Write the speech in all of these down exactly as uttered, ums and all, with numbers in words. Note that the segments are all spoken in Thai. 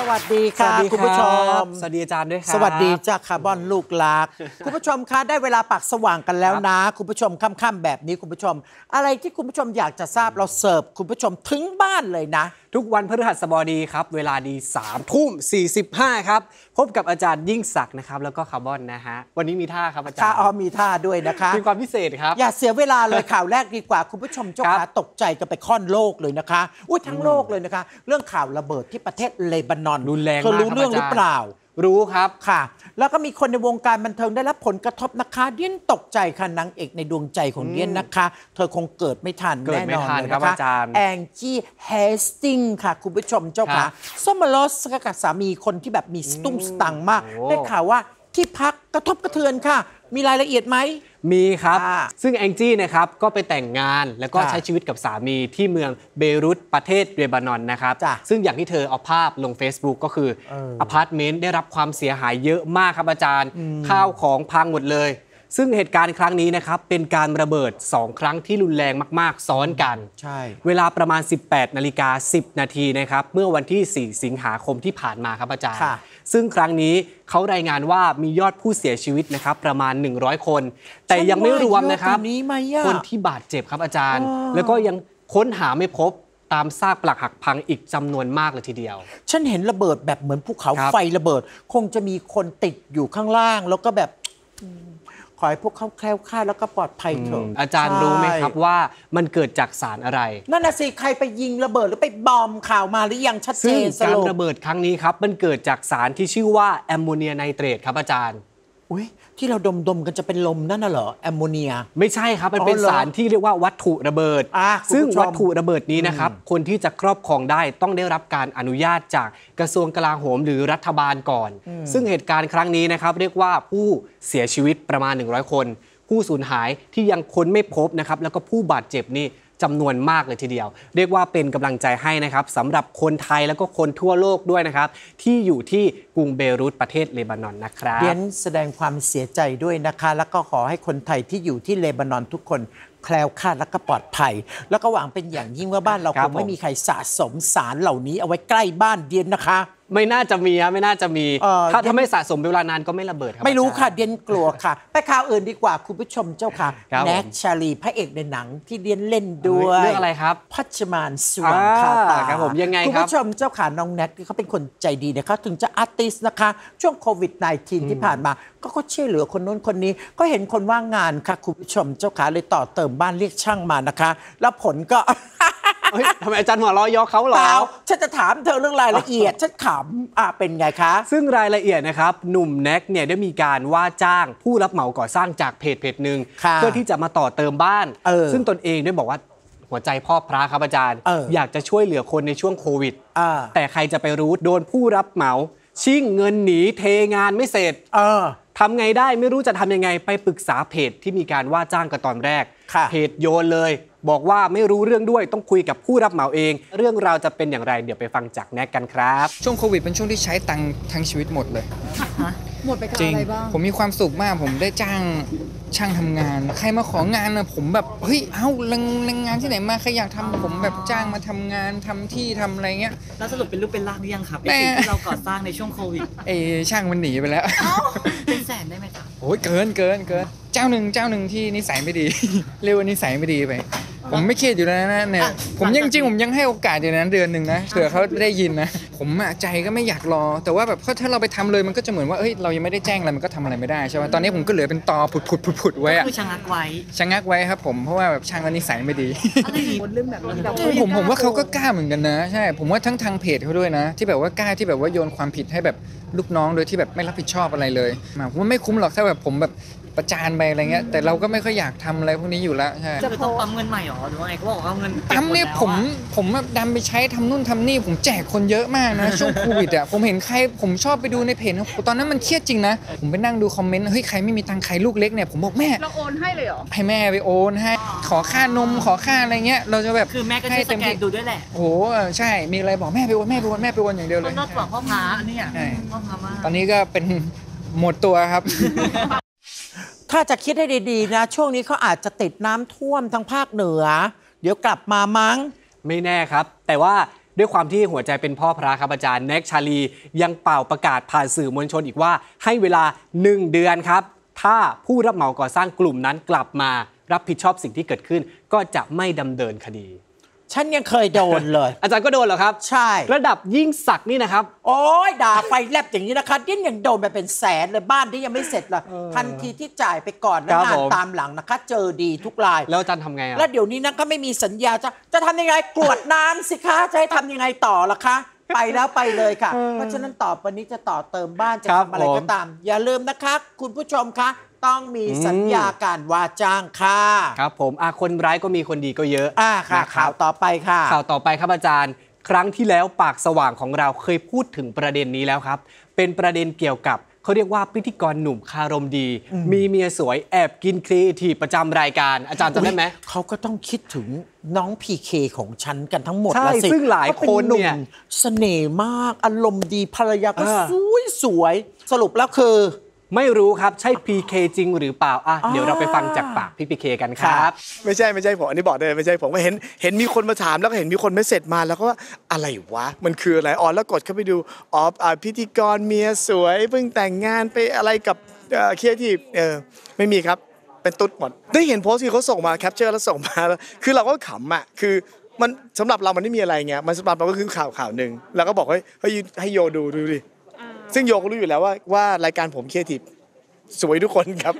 วัสดีค่ะคุณผู้ชมสวัสดีอาจารย์ด้วยครับสวัสดีจ้าคาร์บอนลูกหลักคุณผู้ชมคะได้เวลาปักสว่างกันแล้วนะคุณผู้ชมค่ำๆแบบนี้คุณผู้ชมอะไรที่คุณผู้ชมอยากจะทราบเราเสิร์ฟคุณผู้ชมถึงบ้านเลยนะทุกวันพฤหัสบดีครับเวลาดีสามทุ่มสี่สิบห้าครับพบกับอาจารย์ยิ่งศักดิ์นะครับแล้วก็คาร์บอนนะฮะวันนี้มีท่าครับอาจารย์ท่าอ๋อมีท่าด้วยนะคะมีความพิเศษครับอย่าเสียเวลาเลยข่าวแรกดีกว่าคุณผู้ชมเจ้าขาตกใจกันไปค่อนโลกเลยนะคะอุ้ยทั้งโลกเลยนะคะเรื่องข่าวระเบิดที่ประเทศเลบานอนรุนแรงมากเธอรู้เรื่องหรือเปล่ารู้ครับค่ะแล้วก็มีคนในวงการบันเทิงได้รับผลกระทบนะคะเดียนตกใจค่ะนางเอกในดวงใจของเดียนนะคะเธอคงเกิดไม่ทันแน่นอนเลยนะคะแองจี้เฮสติงค่ะคุณผู้ชมเจ้าค่ะซอมลอสกับสามีคนที่แบบมีสตุ้งสตังมากได้ข่าวว่าที่พักกระทบกระเทือนค่ะมีรายละเอียดไหมมีครับซึ่งแองจี้นะครับก็ไปแต่งงานแล้วก็ใช้ชีวิตกับสามีที่เมืองเบรุตประเทศเลบานอนนะครับซึ่งอย่างที่เธอเอาภาพลง Facebook ก็คืออพาร์ตเมนต์ได้รับความเสียหายเยอะมากครับอาจารย์ข้าวของพังหมดเลยซึ่งเหตุการณ์ครั้งนี้นะครับเป็นการระเบิดสองครั้งที่รุนแรงมากๆซ้อนกันใช่เวลาประมาณ สิบแปดนาฬิกาสิบนาทีนะครับเมื่อวันที่สี่สิงหาคมที่ผ่านมาครับอาจารย์ซึ่งครั้งนี้เขารายงานว่ามียอดผู้เสียชีวิตนะครับประมาณหนึ่งร้อยคนแต่ยังไม่รวมนะครับคนที่บาดเจ็บครับอาจารย์แล้วก็ยังค้นหาไม่พบตามซากปรักหักพังอีกจำนวนมากเลยทีเดียวฉันเห็นระเบิดแบบเหมือนภูเขาไฟระเบิดคงจะมีคนติดอยู่ข้างล่างแล้วก็แบบขอให้พวกเขาแคล้วคลาดแล้วก็ปลอดภัยเถอะอาจารย์รู้ไหมครับว่ามันเกิดจากสารอะไรนั่นน่ะสิใครไปยิงระเบิดหรือไปบอมข่าวมาหรือยังชัดเจนซึ่งการระเบิดครั้งนี้ครับมันเกิดจากสารที่ชื่อว่าแอมโมเนียไนเตรตครับอาจารย์อุ้ยที่เราดมๆกันจะเป็นลมนั่นน่ะเหรอแอมโมเนียไม่ใช่ครับมันเป็นสารที่เรียกว่าวัตถุระเบิดซึ่งวัตถุระเบิดนี้นะครับคนที่จะครอบครองได้ต้องได้รับการอนุญาตจากกระทรวงกลาโหมหรือรัฐบาลก่อนซึ่งเหตุการณ์ครั้งนี้นะครับเรียกว่าผู้เสียชีวิตประมาณหนึ่งร้อยคนผู้สูญหายที่ยังค้นไม่พบนะครับแล้วก็ผู้บาดเจ็บนี่จำนวนมากเลยทีเดียวเรียกว่าเป็นกำลังใจให้นะครับสำหรับคนไทยแล้วก็คนทั่วโลกด้วยนะครับที่อยู่ที่กรุงเบรุตประเทศเลบานอนนะครับเรียนแสดงความเสียใจด้วยนะคะแล้วก็ขอให้คนไทยที่อยู่ที่เลบานอนทุกคนแคล้วคลาดและก็ปลอดภัยแล้วก็หวังเป็นอย่างยิ่งว่าบ้านเราคงไม่มีใครสะสมสารเหล่านี้เอาไว้ใกล้บ้านเดียนนะคะไม่น่าจะมีไม่น่าจะมีถ้าถ้าไม่สะสมเวลานานก็ไม่ระเบิดครับไม่รู้ค่ะเดียนกลัวค่ะไปข่าวอื่นดีกว่าคุณผู้ชมเจ้าค่ะแน็กชาลีพระเอกในหนังที่เดียนเล่นด้วยเรื่องอะไรครับพัชมานสว่างคาตาครับผมยังไงครับคุณผู้ชมเจ้าค่ะน้องแน็กเขาเป็นคนใจดีนะคะถึงจะอาร์ติสนะคะช่วงโควิด สิบเก้า ที่ผ่านมาก็ก็ช่วยเหลือคนโน้นคนนี้ก็เห็นคนว่างงานค่ะคุณผู้ชมเจ้าค่ะเลยต่อเติมบ้านเรียกช่างมานะคะแล้วผลก็ทำไมอาจารย์หัวเราะย่อเขาหรอฉันจะถามเธอเรื่องรายละเอียดฉันขำอ่ะเป็นไงคะซึ่งรายละเอียดนะครับหนุ่มแน็กเนี่ยได้มีการว่าจ้างผู้รับเหมาก่อสร้างจากเพจเพจหนึ่งเพื่อที่จะมาต่อเติมบ้านซึ่งตนเองได้บอกว่าหัวใจพ่อพระครับอาจารย์ อ, อยากจะช่วยเหลือคนในช่วงโควิดแต่ใครจะไปรู้โดนผู้รับเหมาชิ่งเงินหนีเทงานไม่เสร็จทำไงได้ไม่รู้จะทำยังไงไปปรึกษาเพจที่มีการว่าจ้างกันตอนแรกเพจโยนเลยบอกว่าไม่รู้เรื่องด้วยต้องคุยกับผู้รับเหมาเองเรื่องราวจะเป็นอย่างไรเดี๋ยวไปฟังจากแน็กกันครับช่วงโควิดเป็นช่วงที่ใช้ตังค์ทั้งชีวิตหมดเลยหมดไปกับอะไรบ้างผมมีความสุขมากผมได้จ้างช่างทำงานใครมาของานนะผมแบบเฮ้ยเอ้าแรงงานที่ไหนมาใครอยากทำผมแบบจ้างมาทำงานทำที่ทำอะไรเงี้ยแล้วสรุปเป็นรูปเป็นร่างหรือยังครับไอ้สิ่งที่เราก่อสร้างในช่วงโควิดไอ้ช่างมันหนีไปแล้วเป็นแสนได้ไหมครับโอ้ยเกินเกินเกินเจ้าหนึ่งเจ้าหนึ่งที่นิสัยไม่ดีเรียกว่านิสัยไม่ดีไปผมไม่เครียดอยู่แล้วนะเนี่ยผมยังจริงผมยังให้โอกาสอยู่นะเดือนหนึ่งนะเผื่อเขาได้ยินนะผมใจก็ไม่อยากรอแต่ว่าแบบถ้าเราไปทำเลยมันก็จะเหมือนว่าเอ้ยเรายังไม่ได้แจ้งอะไรมันก็ทำอะไรไม่ได้ใช่ไหมตอนนี้ผมก็เหลือเป็นตอผุดผุดผุดผุดไว้อะคือชะงักไว้ชะงักไว้ครับผมเพราะว่าแบบช่างนิสัยไม่ดีอะไรอีกเรื่องแบบนี้ผมผมว่าเขาก็กล้าเหมือนกันนะใช่ผมว่าทั้งทางเพจเขาด้วยนะที่แบบว่ากล้าที่แบบว่าโยนความผิดให้แบบลูกน้องโดยที่แบบไม่รับผิดชอบอะไรเลยผมว่าไม่คุ้มหรอกถ้าแบบผมแบบประจานไปอะไรเงี้ยแต่เราก็ไม่ค่อยอยากทำอะไรพวกนี้อยู่แล้วใช่จะต้องปั๊มเงินใหม่หรอหรือว่าไงเขาบอกเอาเงินปั๊มเนี่ยผมผมดันไปใช้ทำนู่นทำนี่ผมแจกคนเยอะมากนะช่วงโควิดอ่ะผมเห็นใครผมชอบไปดูในเพจตอนนั้นมันเครียดจริงนะผมไปนั่งดูคอมเมนต์เฮ้ยใครไม่มีตังค์ใครลูกเล็กเนี่ยผมบอกแม่เราโอนให้เลยเหรอให้แม่ไปโอนให้ขอค่านมขอค่าอะไรเงี้ยเราจะแบบคือแม่ก็ช่วยสแกนดูด้วยแหละโอ้ใช่มีอะไรบอกแม่ไปโอนแม่ไปโอนแม่ไปโอนอย่างเดียวเลยนอกจากพ่อพาอันนี้พ่อพามาตอนนี้ก็เป็นหมดตัวครับถ้าจะคิดให้ดีๆนะช่วงนี้เขาอาจจะติดน้ำท่วมทางภาคเหนือเดี๋ยวกลับมามั้งไม่แน่ครับแต่ว่าด้วยความที่หัวใจเป็นพ่อพระครับอาจารย์แน็กชาลียังเป่าประกาศผ่านสื่อมวลชนอีกว่าให้เวลาหนึ่งเดือนครับถ้าผู้รับเหมาก่อสร้างกลุ่มนั้นกลับมารับผิดชอบสิ่งที่เกิดขึ้นก็จะไม่ดำเนินคดีฉันยังเคยโดนเลยอาจารย์ก็โดนเหรอครับใช่ระดับยิ่งศักดิ์นี่นะครับโอ้ยด่าไฟแลบอย่างนี้นะคะยิ่งยังโดนไปเป็นแสนเลยบ้านที่ยังไม่เสร็จเลยทันทีที่จ่ายไปก่อนแล้วงานตามหลังนะคะเจอดีทุกรายแล้วอาจารย์ทำไงอ่ะแล้วเดี๋ยวนี้นะก็ไม่มีสัญญาจะจะทำยังไงกรวดน้ำสิคะจะให้ทำยังไงต่อล่ะคะไปแล้วไปเลยค่ะเพราะฉะนั้นต่อไปนี้จะต่อเติมบ้านจะทำอะไรก็ตามอย่าลืมนะคะคุณผู้ชมคะต้องมีสัญญาการว่าจ้างค่ะครับผมอ่ะคนร้ายก็มีคนดีก็เยอะอ่าค่ะข่าวต่อไปค่ะข่าวต่อไปครับอาจารย์ครั้งที่แล้วปากสว่างของเราเคยพูดถึงประเด็นนี้แล้วครับเป็นประเด็นเกี่ยวกับเขาเรียกว่าพิธีกรหนุ่มคารมดีมีเมียสวยแอบกินครีเอทีฟประจำรายการอาจารย์จำได้ไหมเขาก็ต้องคิดถึงน้องพีเคของฉันกันทั้งหมดใช่ซึ่งหลายคนเนี่ยเสน่ห์มากอารมณ์ดีภรรยาก็สวยสวยสรุปแล้วคือไม่รู้ครับใช่ พี เค จริงหรือเปล่าอ่ะเดี๋ยวเราไปฟังจากปากพี่ พี เค กันครับไม่ใช่ไม่ใช่ผมอันนี้บอกได้ไม่ใช่ผมก็เห็นเห็นมีคนมาถามแล้วก็เห็นมีคนไม่เสร็จมาแล้วก็อะไรวะมันคืออะไรอ๋อแล้วกดเข้าไปดูอ๋อพิธีกรเมียสวยเพิ่งแต่งงานไปอะไรกับครีเอทีฟเออไม่มีครับเป็นตุ๊ดหมดได้เห็นโพสต์ที่เขาส่งมาแคปเจอร์แล้วส่งมาคือเราก็ขำอ่ะคือมันสำหรับเรามันไม่มีอะไรเงี้ยมันสำหรับเราก็คือข่าวข่าวหนึ่งแล้วก็บอกให้ให้ให้โยดูดูดิซึ่งโยก็รู้อยู่แล้วว่าว่ารายการผมครีเอทีฟสวยทุกคนครับ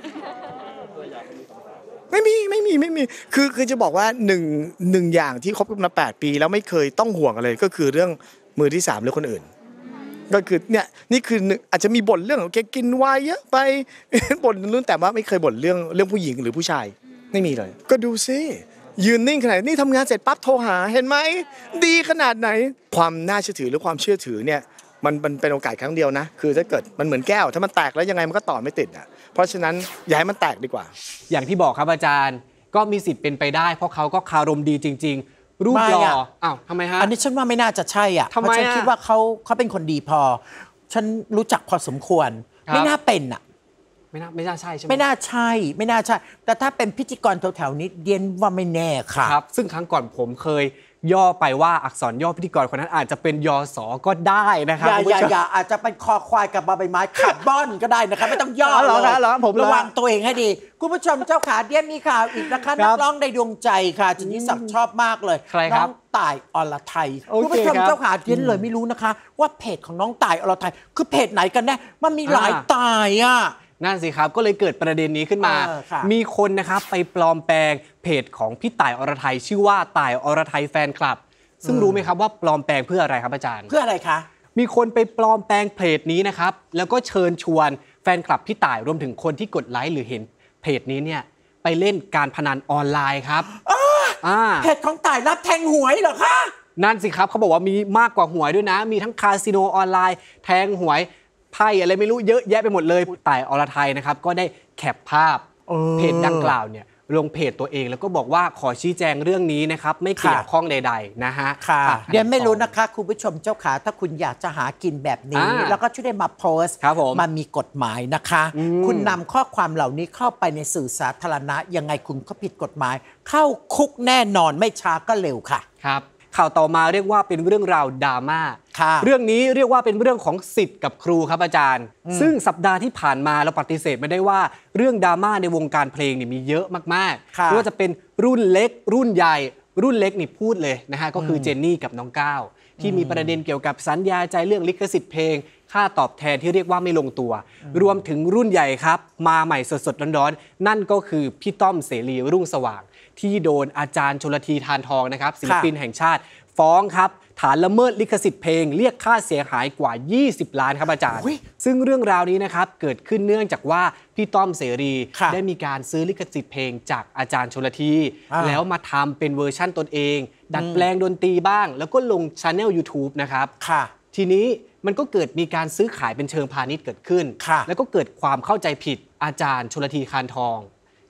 ไม่มีไม่มีไม่มีคือคือจะบอกว่าหนึ่งหนึ่งอย่างที่คบกันมาแปดปีแล้วไม่เคยต้องห่วงอะไรก็คือเรื่องมือที่สามหรือคนอื่นก็คือเนี่ยนี่คืออาจจะมีบ่นเรื่องของแกกินวายเยอะไปบ่นเรื่องแต่ว่าไม่เคยบ่นเรื่องเรื่องผู้หญิงหรือผู้ชายไม่มีเลยก็ดูซิยืนนิ่งขนาดนี้ทำงานเสร็จปั๊บโทรหาเห็นไหมดีขนาดไหนความน่าเชื่อถือหรือความเชื่อถือเนี่ยมันมันเป็นโอกาสครั้งเดียวนะคือถ้าเกิดมันเหมือนแก้วถ้ามันแตกแล้วยังไงมันก็ต่อไม่ติดอ่ะเพราะฉะนั้นอย่าให้มันแตกดีกว่าอย่างที่บอกครับอาจารย์ก็มีสิทธิ์เป็นไปได้เพราะเขาก็คารมดีจริงๆรูปหล่ออ้าวทำไมฮะอันนี้ฉันว่าไม่น่าจะใช่อ่ะเพราะฉันคิดว่าเขาเขาเป็นคนดีพอฉันรู้จักพอสมควรไม่น่าเป็นอ่ะไม่น่าไม่น่าใช่ใช่ไหมไม่น่าใช่ไม่น่าใช่แต่ถ้าเป็นพิธีกรแถวๆนี้เดียนว่าไม่แน่ค่ะครับซึ่งครั้งก่อนผมเคยย่อไปว่าอักษรย่อพิธีกรคนนั้นอาจจะเป็นยศก็ได้นะครับอย่าอย่าอย่าอาจจะเป็นคอควายกับบาใบไม้คาร์บอนก็ได้นะครับไม่ต้องย่อเลยระวังตัวเองให้ดีคุณผู้ชมเจ้าขาเดียนมีข่าวอีกนะคะนักร้องในดวงใจค่ะจินนี่ศักดิ์ชอบมากเลยน้องต่ายอรไทยคุณผู้ชมเจ้าขาเดียนเลยไม่รู้นะคะว่าเพจของน้องต่ายอรไทยคือเพจไหนกันแน่มันมีหลายต่ายอ่ะนั่นสิครับก็เลยเกิดประเด็นนี้ขึ้นมามีคนนะครับไปปลอมแปลงเพจของพี่ต่ายอรไทยชื่อว่าต่ายอรไทยแฟนคลับซึ่งรู้ไหมครับว่าปลอมแปลงเพื่ออะไรครับอาจารย์เพื่ออะไรคะมีคนไปปลอมแปลงเพจนี้นะครับแล้วก็เชิญชวนแฟนคลับพี่ต่ายรวมถึงคนที่กดไลค์หรือเห็นเพจนี้เนี่ยไปเล่นการพนันออนไลน์ครับเพจของต่ายรับแทงหวยเหรอคะนั่นสิครับเขาบอกว่ามีมากกว่าหวยด้วยนะมีทั้งคาสิโนออนไลน์แทงหวยไพ่อะไรไม่รู้เยอะแยะไปหมดเลยต่ายอรไทยนะครับก็ได้แคปภาพเพจดังกล่าวเนี่ยลงเพจตัวเองแล้วก็บอกว่าขอชี้แจงเรื่องนี้นะครับไม่เกี่ยวข้องใดๆนะฮะค่ะเดี๋ยวไม่รู้นะคะคุณผู้ชมเจ้าขาถ้าคุณอยากจะหากินแบบนี้แล้วก็ช่วยได้มาโพสต์มันมีกฎหมายนะคะคุณนำข้อความเหล่านี้เข้าไปในสื่อสาธารณะยังไงคุณก็ผิดกฎหมายเข้าคุกแน่นอนไม่ช้าก็เร็วค่ะครับข่าวต่อมาเรียกว่าเป็นเรื่องราวดราม่าเรื่องนี้เรียกว่าเป็นเรื่องของศิษย์กับครูครับอาจารย์ซึ่งสัปดาห์ที่ผ่านมาเราปฏิเสธไม่ได้ว่าเรื่องดราม่าในวงการเพลงเนี่ยมีเยอะมากๆไม่ว่าจะเป็นรุ่นเล็กรุ่นใหญ่รุ่นเล็กนี่พูดเลยนะฮะก็คือเจนนี่กับน้องก้าวที่มีประเด็นเกี่ยวกับสัญญาใจเรื่องลิขสิทธิ์เพลงค่าตอบแทนที่เรียกว่าไม่ลงตัวรวมถึงรุ่นใหญ่ครับมาใหม่สดๆร้อนๆนั่นก็คือพี่ต้อมเสรีรุ่งสว่างที่โดนอาจารย์ชลธีทานทองนะครับศิลปินแห่งชาติฟ้องครับฐานละเมิดลิขสิทธิ์เพลงเรียกค่าเสียหายกว่ายี่สิบล้านครับอาจารย์ซึ่งเรื่องราวนี้นะครับเกิดขึ้นเนื่องจากว่าพี่ต้อมเสรีได้มีการซื้อลิขสิทธิ์เพลงจากอาจารย์ชลธีแล้วมาทำเป็นเวอร์ชั่นตนเองดัดแปลงดนตรีบ้างแล้วก็ลง channel ยูทูบ นะครับทีนี้มันก็เกิดมีการซื้อขายเป็นเชิงพาณิชย์เกิดขึ้นแล้วก็เกิดความเข้าใจผิดอาจารย์ชลธีคานทอง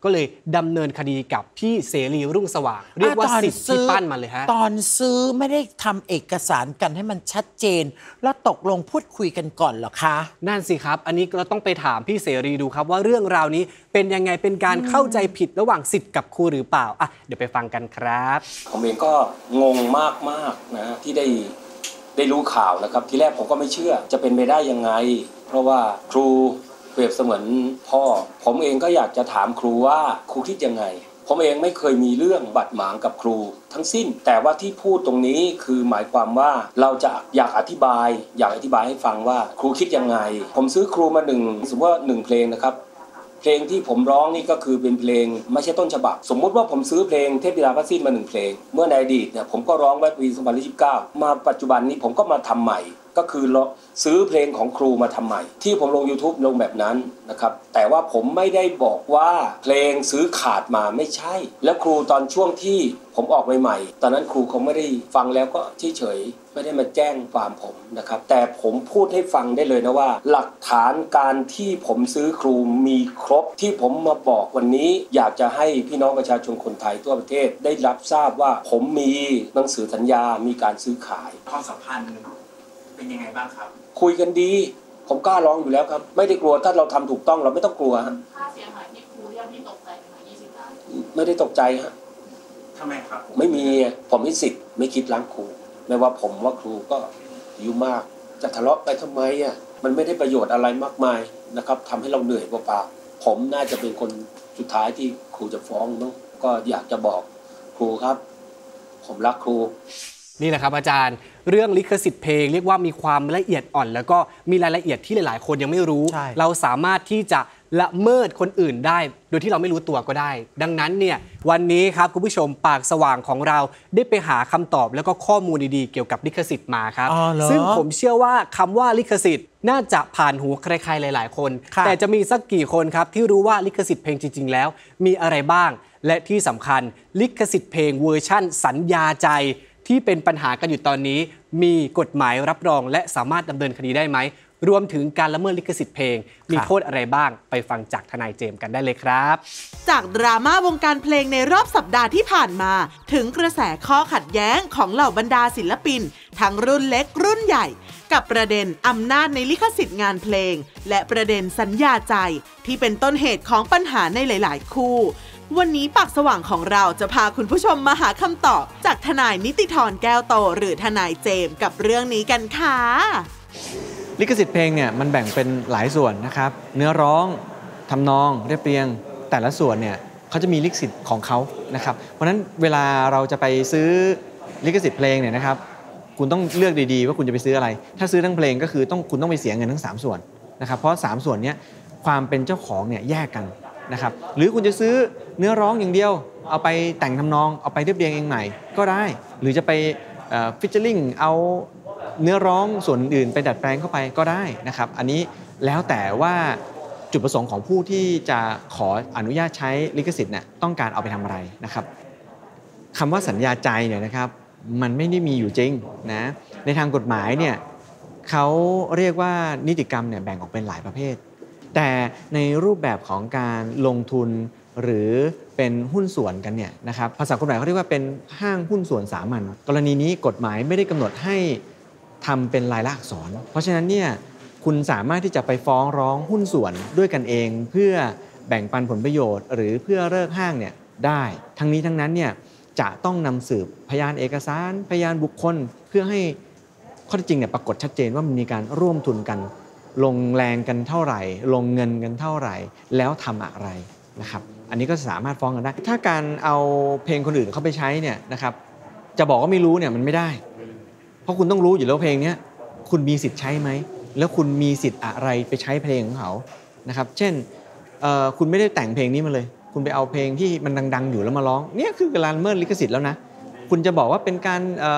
ก็เลยดำเนินคดีกับพี่เสรีรุ่งสว่างเรียกว่าสิทธิ์ที่ปั้นมาเลยฮะตอนซื้อไม่ได้ทำเอกสารกันให้มันชัดเจนแล้วตกลงพูดคุยกันก่อนเหรอคะนั่นสิครับอันนี้เราต้องไปถามพี่เสรีดูครับว่าเรื่องราวนี้เป็นยังไงเป็นการเข้าใจผิดระหว่างสิทธิ์กับครูหรือเปล่าอ่ะเดี๋ยวไปฟังกันครับผมเองก็งงมากๆนะที่ได้ได้รู้ข่าวนะครับทีแรกผมก็ไม่เชื่อจะเป็นไปได้ยังไงเพราะว่าครูเปรียบเสมือนพ่อผมเองก็อยากจะถามครูว่าครูคิดยังไงผมเองไม่เคยมีเรื่องบาดหมางกับครูทั้งสิ้นแต่ว่าที่พูดตรงนี้คือหมายความว่าเราจะอยากอธิบายอยากอธิบายให้ฟังว่าครูคิดยังไงผมซื้อครูมาหนึ่งสมมติว่าหนึ่งเพลงนะครับเพลงที่ผมร้องนี่ก็คือเป็นเพลงไม่ใช่ต้นฉบับสมมุติว่าผมซื้อเพลงเทพธิดาพระสิ้นมาหนึ่งเพลงเมื่อในอดีตเนี่ยผมก็ร้องไว้ปีสองพันยี่สิบเก้ามาปัจจุบันนี้ผมก็มาทำใหม่ก็คือซื้อเพลงของครูมาทำใหม่ที่ผมลง YouTube ลงแบบนั้นนะครับแต่ว่าผมไม่ได้บอกว่าเพลงซื้อขาดมาไม่ใช่แล้วครูตอนช่วงที่ผมออกใหม่ๆตอนนั้นครูคงไม่ได้ฟังแล้วก็เฉยๆไม่ได้มาแจ้งความผมนะครับแต่ผมพูดให้ฟังได้เลยนะว่าหลักฐานการที่ผมซื้อครูมีครบที่ผมมาบอกวันนี้อยากจะให้พี่น้องประชาชนคนไทยทั่วประเทศได้รับทราบว่าผมมีหนังสือสัญญามีการซื้อขายความสัมพันธ์เป็นยังไงบ้างครับคุยกันดีผมกล้าร้องอยู่แล้วครับไม่ได้กลัวถ้าเราทำถูกต้องเราไม่ต้องกลัวฮะค่าเสียหายที่ครูเรียกที่ตกใจไหมยี่สิบล้านไม่ได้ตกใจฮะทำไมครับไม่มีผมมีสิทธิ์ไม่คิดล้างครูไม่ว่าผมว่าครูก็อายุมากจะทะเลาะไปทำไมอ่ะมันไม่ได้ประโยชน์อะไรมากมายนะครับทำให้เราเหนื่อยเปล่าๆผมน่าจะเป็นคนสุดท้ายที่ครูจะฟ้องมั้งก็อยากจะบอกครูครับผมรักครูนี่แหละครับอาจารย์เรื่องลิขสิทธิ์เพลงเรียกว่ามีความละเอียดอ่อนแล้วก็มีรายละเอียดที่หลายๆคนยังไม่รู้เราสามารถที่จะละเมิดคนอื่นได้โดยที่เราไม่รู้ตัวก็ได้ดังนั้นเนี่ยวันนี้ครับคุณผู้ชมปากสว่างของเราได้ไปหาคำตอบแล้วก็ข้อมูลดีๆเกี่ยวกับลิขสิทธิ์มาครับซึ่งผมเชื่อว่าคำว่าลิขสิทธิ์น่าจะผ่านหูใครๆหลายๆคนแต่จะมีสักกี่คนครับที่รู้ว่าลิขสิทธิ์เพลงจริงๆแล้วมีอะไรบ้างและที่สำคัญลิขสิทธิ์เพลงเวอร์ชั่นสัญญาใจที่เป็นปัญหากันอยู่ตอนนี้มีกฎหมายรับรองและสามารถดำเนินคดีได้ไหมรวมถึงการละเมิดลิขสิทธิ์เพลงมีโทษอะไรบ้างไปฟังจากทนายเจมส์กันได้เลยครับจากดราม่าวงการเพลงในรอบสัปดาห์ที่ผ่านมาถึงกระแสข้อขัดแย้งของเหล่าบรรดาศิลปินทั้งรุ่นเล็กรุ่นใหญ่กับประเด็นอำนาจในลิขสิทธิ์งานเพลงและประเด็นสัญญาใจที่เป็นต้นเหตุของปัญหาในหลายๆคู่วันนี้ปากสว่างของเราจะพาคุณผู้ชมมาหาคำตอบจากทนายนิติธรแก้วโตหรือทนายเจมส์กับเรื่องนี้กันค่ะลิขสิทธิ์เพลงเนี่ยมันแบ่งเป็นหลายส่วนนะครับเนื้อร้องทำนองเรียบเรียงแต่ละส่วนเนี่ยเขาจะมีลิขสิทธิ์ของเขานะครับเพราะฉะนั้นเวลาเราจะไปซื้อลิขสิทธิ์เพลงเนี่ยนะครับคุณต้องเลือกดีๆว่าคุณจะไปซื้ออะไรถ้าซื้อทั้งเพลงก็คือต้องคุณต้องไปเสียเงินทั้งสามส่วนนะครับเพราะสามส่วนนี้ความเป็นเจ้าของเนี่ยแยกกันนะครับหรือคุณจะซื้อเนื้อร้องอย่างเดียวเอาไปแต่งทำนองเอาไปเรียบเรียงเองใหม่ก็ได้หรือจะไปฟิชเชอร์ลิงเอาเนื้อร้องส่วนอื่นไปดัดแปลงเข้าไปก็ได้นะครับอันนี้แล้วแต่ว่าจุดประสงค์ของผู้ที่จะขออนุญาตใช้ลิขสิทธิ์เนี่ยต้องการเอาไปทำอะไรนะครับคำว่าสัญญาใจเนี่ยนะครับมันไม่ได้มีอยู่จริงนะในทางกฎหมายเนี่ยเขาเรียกว่านิติกรรมเนี่ยแบ่งออกเป็นหลายประเภทแต่ในรูปแบบของการลงทุนหรือเป็นหุ้นส่วนกันเนี่ยนะครับภาษากฎหมายเขาเรียกว่าเป็นห้างหุ้นส่วนสามัญกรณีนี้กฎหมายไม่ได้กำหนดให้ทำเป็นลายลักษณ์อักษรเพราะฉะนั้นเนี่ยคุณสามารถที่จะไปฟ้องร้องหุ้นส่วนด้วยกันเองเพื่อแบ่งปันผลประโยชน์หรือเพื่อเลิกห้างเนี่ยได้ทั้งนี้ทั้งนั้นเนี่ยจะต้องนำสืบพยานเอกสารพยานบุคคลเพื่อให้ข้อเท็จจริงเนี่ยปรากฏชัดเจนว่ามันมีการร่วมทุนกันลงแรงกันเท่าไหร่ลงเงินกันเท่าไหร่แล้วทำอะไรนะครับอันนี้ก็สามารถฟ้องกันได้ถ้าการเอาเพลงคนอื่นเข้าไปใช้เนี่ยนะครับจะบอกว่าไม่รู้เนี่ยมันไม่ได้เพราะคุณต้องรู้อยู่แล้วเพลงนี้คุณมีสิทธิ์ใช้ไหมแล้วคุณมีสิทธิ์อะไรไปใช้เพลงของเขานะครับเช่นคุณไม่ได้แต่งเพลงนี้มาเลยคุณไปเอาเพลงที่มันดังๆอยู่แล้วมาร้องเนี่ยคือการละเมิดลิขสิทธิ์แล้วนะคุณจะบอกว่าเป็นการ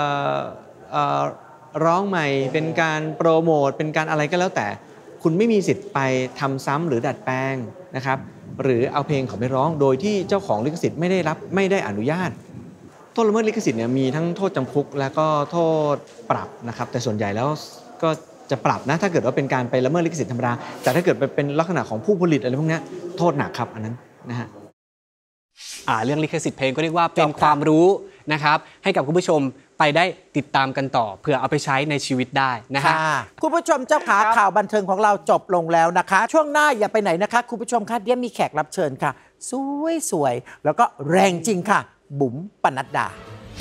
ร้องใหม่เป็นการโปรโมทเป็นการอะไรก็แล้วแต่คุณไม่มีสิทธิ์ไปทำซ้ำหรือดัดแปลงนะครับหรือเอาเพลงเขาไปร้องโดยที่เจ้าของลิขสิทธิ์ไม่ได้รับไม่ได้อนุญาตโทษละเมิดลิขสิทธิ์เนี่ยมีทั้งโทษจำคุกและก็โทษปรับนะครับแต่ส่วนใหญ่แล้วก็จะปรับนะถ้าเกิดว่าเป็นการไปละเมิดลิขสิทธิ์ธรรมดาแต่ถ้าเกิดเป็นลักษณะของผู้ผลิตอะไรพวกนี้โทษหนักครับอันนั้นนะฮะอ่าเรื่องลิขสิทธิ์เพลงก็เรียกว่าเป็นความรู้นะครับให้กับคุณผู้ชมไปได้ติดตามกันต่อเพื่อเอาไปใช้ในชีวิตได้นะฮะคุณผู้ชมเจ้าขาข่าวบันเทิงของเราจบลงแล้วนะคะ ช่วงหน้าอย่าไปไหนนะคะคุณผู้ชมคะเดี๋ยวมีแขกรับเชิญค่ะสวยๆแล้วก็แรงจริงค่ะบุ๋มปนัดดา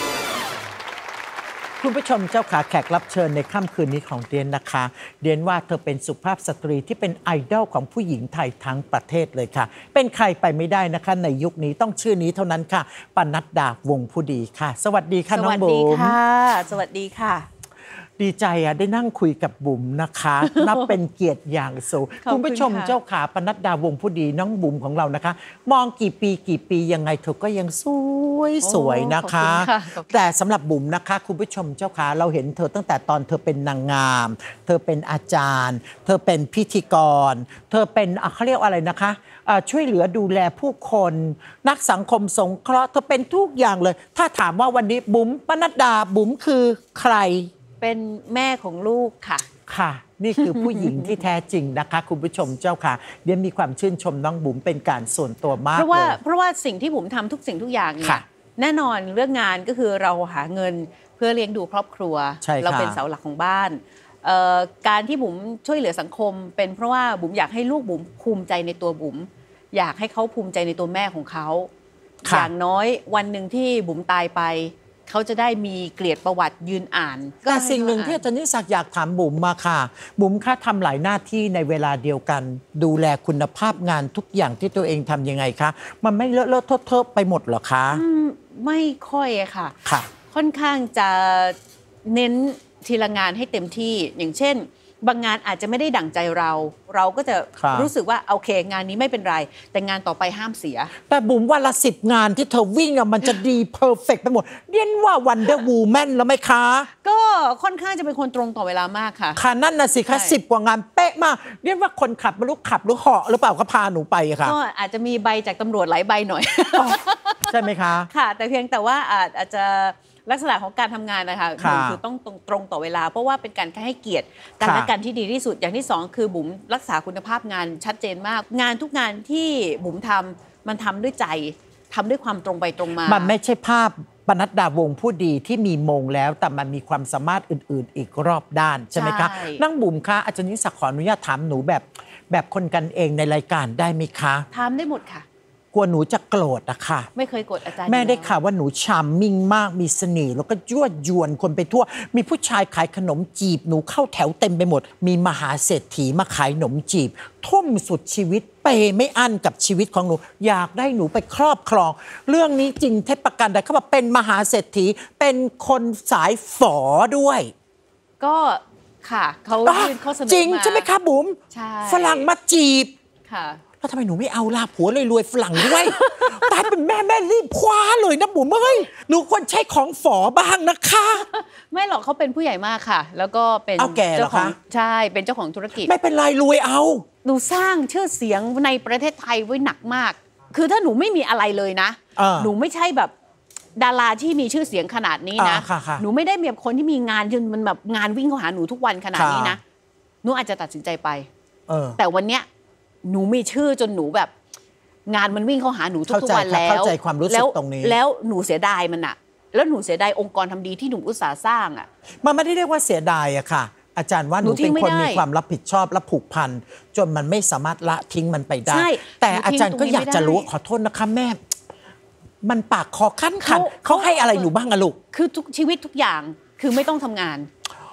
คุณผู้ชมเจ้าขาแขกรับเชิญในค่ำคืนนี้ของเดียนนะคะเดียนว่าเธอเป็นสุภาพสตรีที่เป็นไอดอลของผู้หญิงไทยทั้งประเทศเลยค่ะเป็นใครไปไม่ได้นะคะในยุคนี้ต้องชื่อนี้เท่านั้นค่ะปนัดดาวงผู้ดีค่ะสวัสดีค่ะน้องบุ๋มสวัสดีค่ะสวัสดีค่ะดีใจอ่ะได้นั่งคุยกับบุ๋มนะคะนับเป็นเกียรติอย่างสูงคุณผู้ชมเจ้าขาปนัดดาวงผู้ดีน้องบุ๋มของเรานะคะมองกี่ปีกี่ปียังไงเธอก็ยังสวยสวยนะคะแต่สำหรับบุ๋มนะคะคุณผู้ชมเจ้าขาเราเห็นเธอตั้งแต่ตอนเธอเป็นนางงามเธอเป็นอาจารย์เธอเป็นพิธีกรเธอเป็นเขาเรียกอะไรนะคะช่วยเหลือดูแลผู้คนนักสังคมสงเคราะห์เธอเป็นทุกอย่างเลยถ้าถามว่าวันนี้บุ๋มปนัดดาบุ๋มคือใครเป็นแม่ของลูกค่ะค่ะนี่คือผู้หญิงที่แท้จริงนะคะคุณผู้ชมเจ้าค่ะเดี๋ยวมีความชื่นชมน้องบุ๋มเป็นการส่วนตัวมากเพราะว่าเพราะว่าสิ่งที่บุ๋มทำทุกสิ่งทุกอย่างเนี่ยแน่นอนเรื่องงานก็คือเราหาเงินเพื่อเลี้ยงดูครอบครัวเราเป็นเสาหลักของบ้านการที่บุ๋มช่วยเหลือสังคมเป็นเพราะว่าบุ๋มอยากให้ลูกบุ๋มภูมิใจในตัวบุ๋มอยากให้เขาภูมิใจในตัวแม่ของเขาอย่างน้อยวันหนึ่งที่บุ๋มตายไปเขาจะได้มีเกลียดประวัติยืนอ่านแต่สิ่งหนึ่งที่อาจารย์นิสักอยากถามบุ๋มมาค่ะบุ๋มค่าทำหลายหน้าที่ในเวลาเดียวกันดูแลคุณภาพงานทุกอย่างที่ตัวเองทำยังไงคะมันไม่เลอะเลอะเทอะไปหมดหรอคะไม่ค่อยค่ะค่ะค่อนข้างจะเน้นทีละงานให้เต็มที่อย่างเช่นบางงานอาจจะไม่ได้ดั่งใจเราเราก็จะรู้สึกว่าโอเคงานนี้ไม่เป็นไรแต่งานต่อไปห้ามเสียแต่บุ๋มวันละสิบงานที่เธอวิ่งอะมันจะดีเพอร์เฟกต์ไปหมดเรียนว่าวันเดอร์วูแมนแล้วไหมคะก็ค่อนข้างจะเป็นคนตรงต่อเวลามากค่ะค่ะนั่นน่ะสิคะสิบกว่างานเป๊ะมากเรียนว่าคนขับไม่รู้ขับหรือเหาะหรือเปล่าก็พาหนูไปค่ะก็อาจจะมีใบจากตำรวจหลายใบหน่อยใช่ไหมคะค่ะแต่เพียงแต่ว่าอาจจะลักษณะของการทำงานนะคะหนึ่งคือต้องตรงต่อเวลาเพราะว่าเป็นการให้เกียรติกันและกันที่ดีที่สุดอย่างที่สองคือบุ๋มรักษาคุณภาพงานชัดเจนมากงานทุกงานที่บุ๋มทำมันทำด้วยใจทำด้วยความตรงไปตรงมามันไม่ใช่ภาพปนัดดาวงผู้ดีที่มีมงแล้วแต่มันมีความสามารถอื่นๆอีกรอบด้านใช่ไหมคะนั่งบุ๋มคะอาจารย์นิสักขออนุญาตถามหนูแบบแบบคนกันเองในรายการได้ไหมคะถามได้หมดค่ะกลัวหนูจะโกรธอะค่ะไม่เคยโกรธอาจารย์แม่ได้ข่าวว่าหนูชาร์มมิ่งมากมีเสน่ห์แล้วก็ยั่วยวนคนไปทั่วมีผู้ชายขายขนมจีบหนูเข้าแถวเต็มไปหมดมีมหาเศรษฐีมาขายขนมจีบทุ่มสุดชีวิตเปไม่อั้นกับชีวิตของหนูอยากได้หนูไปครอบครองเรื่องนี้จริงเท็จประการใดเขาบอกเป็นมหาเศรษฐีเป็นคนสายฝอด้วยก็ค่ะเขายื่นข้อเสนอมาจริงใช่ไหมคะบุ๋มใช่ฝรั่งมาจีบค่ะแล้วทำไมหนูไม่เอาล่ะผัวรวยๆฝรั่งด้วยตายเป็นแม่แม่รีบคว้าเลยนะบุ๋มเอ้ยหนูควรใช้ของฝอบ้างนะคะไม่หรอกเขาเป็นผู้ใหญ่มากค่ะแล้วก็เป็นเจ้าของใช่เป็นเจ้าของธุรกิจไม่เป็นไรรวยเอาหนูสร้างชื่อเสียงในประเทศไทยไว้หนักมากคือถ้าหนูไม่มีอะไรเลยนะหนูไม่ใช่แบบดาราที่มีชื่อเสียงขนาดนี้นะหนูไม่ได้มีคนที่มีงานจนมันแบบงานวิ่งเข้าหาหนูทุกวันขนาดนี้นะหนูอาจจะตัดสินใจไปแต่วันเนี้ยหนูมีชื่อจนหนูแบบงานมันวิ่งเข้าหาหนูทุกวันแล้วเข้าใจความรู้สึกตรงนี้แล้วหนูเสียดายมันอะแล้วหนูเสียดายองค์กรทำดีที่หนูอุตสาห์สร้างอะมันไม่ได้เรียกว่าเสียดายอะค่ะอาจารย์ว่าหนูเป็นคนมีความรับผิดชอบและผูกพันจนมันไม่สามารถละทิ้งมันไปได้แต่อาจารย์ก็อยากจะรู้ขอโทษนะคะแม่มันปากคอขั้นขันเขาให้อะไรหนูบ้างอะลูกคือทุกชีวิตทุกอย่างคือไม่ต้องทำงาน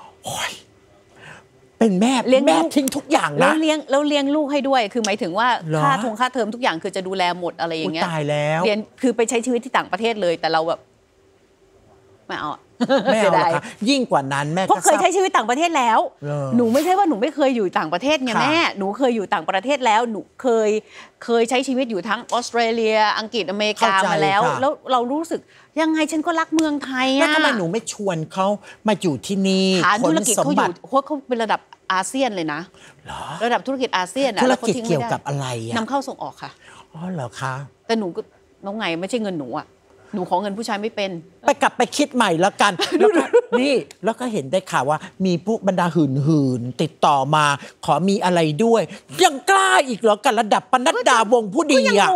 เป็นแม่แม่ทิ้งทุกอย่างนะแล้วเลี้ยงแล้วเลี้ยงลูกให้ด้วยคือหมายถึงว่าค่าทงค่าเทอมทุกอย่างคือจะดูแลหมดอะไรอย่างเงี้ยตายแล้วเรียนคือไปใช้ชีวิตที่ต่างประเทศเลยแต่เราแบบไม่เอาไม่เอาหรอกค่ะยิ่งกว่านั้นแม่เพราะเคยใช้ชีวิตต่างประเทศแล้วหนูไม่ใช่ว่าหนูไม่เคยอยู่ต่างประเทศไงแม่หนูเคยอยู่ต่างประเทศแล้วหนูเคยเคยใช้ชีวิตอยู่ทั้งออสเตรเลียอังกฤษอเมริกามาแล้วแล้วเรารู้สึกยังไงฉันก็รักเมืองไทยอะแล้วทำไมหนูไม่ชวนเขามาอยู่ที่นี่ฐานธุรกิจเขาอยู่เพราะเขาเป็นระดับอาเซียนเลยนะระดับธุรกิจอาเซียนธุรกิจเกี่ยวกับอะไรนำเข้าส่งออกค่ะอ๋อเหรอคะแต่หนูก็น้องไงไม่ใช่เงินหนูอะหนูขอเงินผู้ชายไม่เป็นไปกลับไปคิดใหม่แล้วกันแล้วนี่แล้วก็เห็นได้ข่าวว่ามีพวกบรรดาหื่นหื่นติดต่อมาขอมีอะไรด้วยยังกล้าอีกเหรอกันระดับปนัดดาวงผู้ดีอ่ะก็งง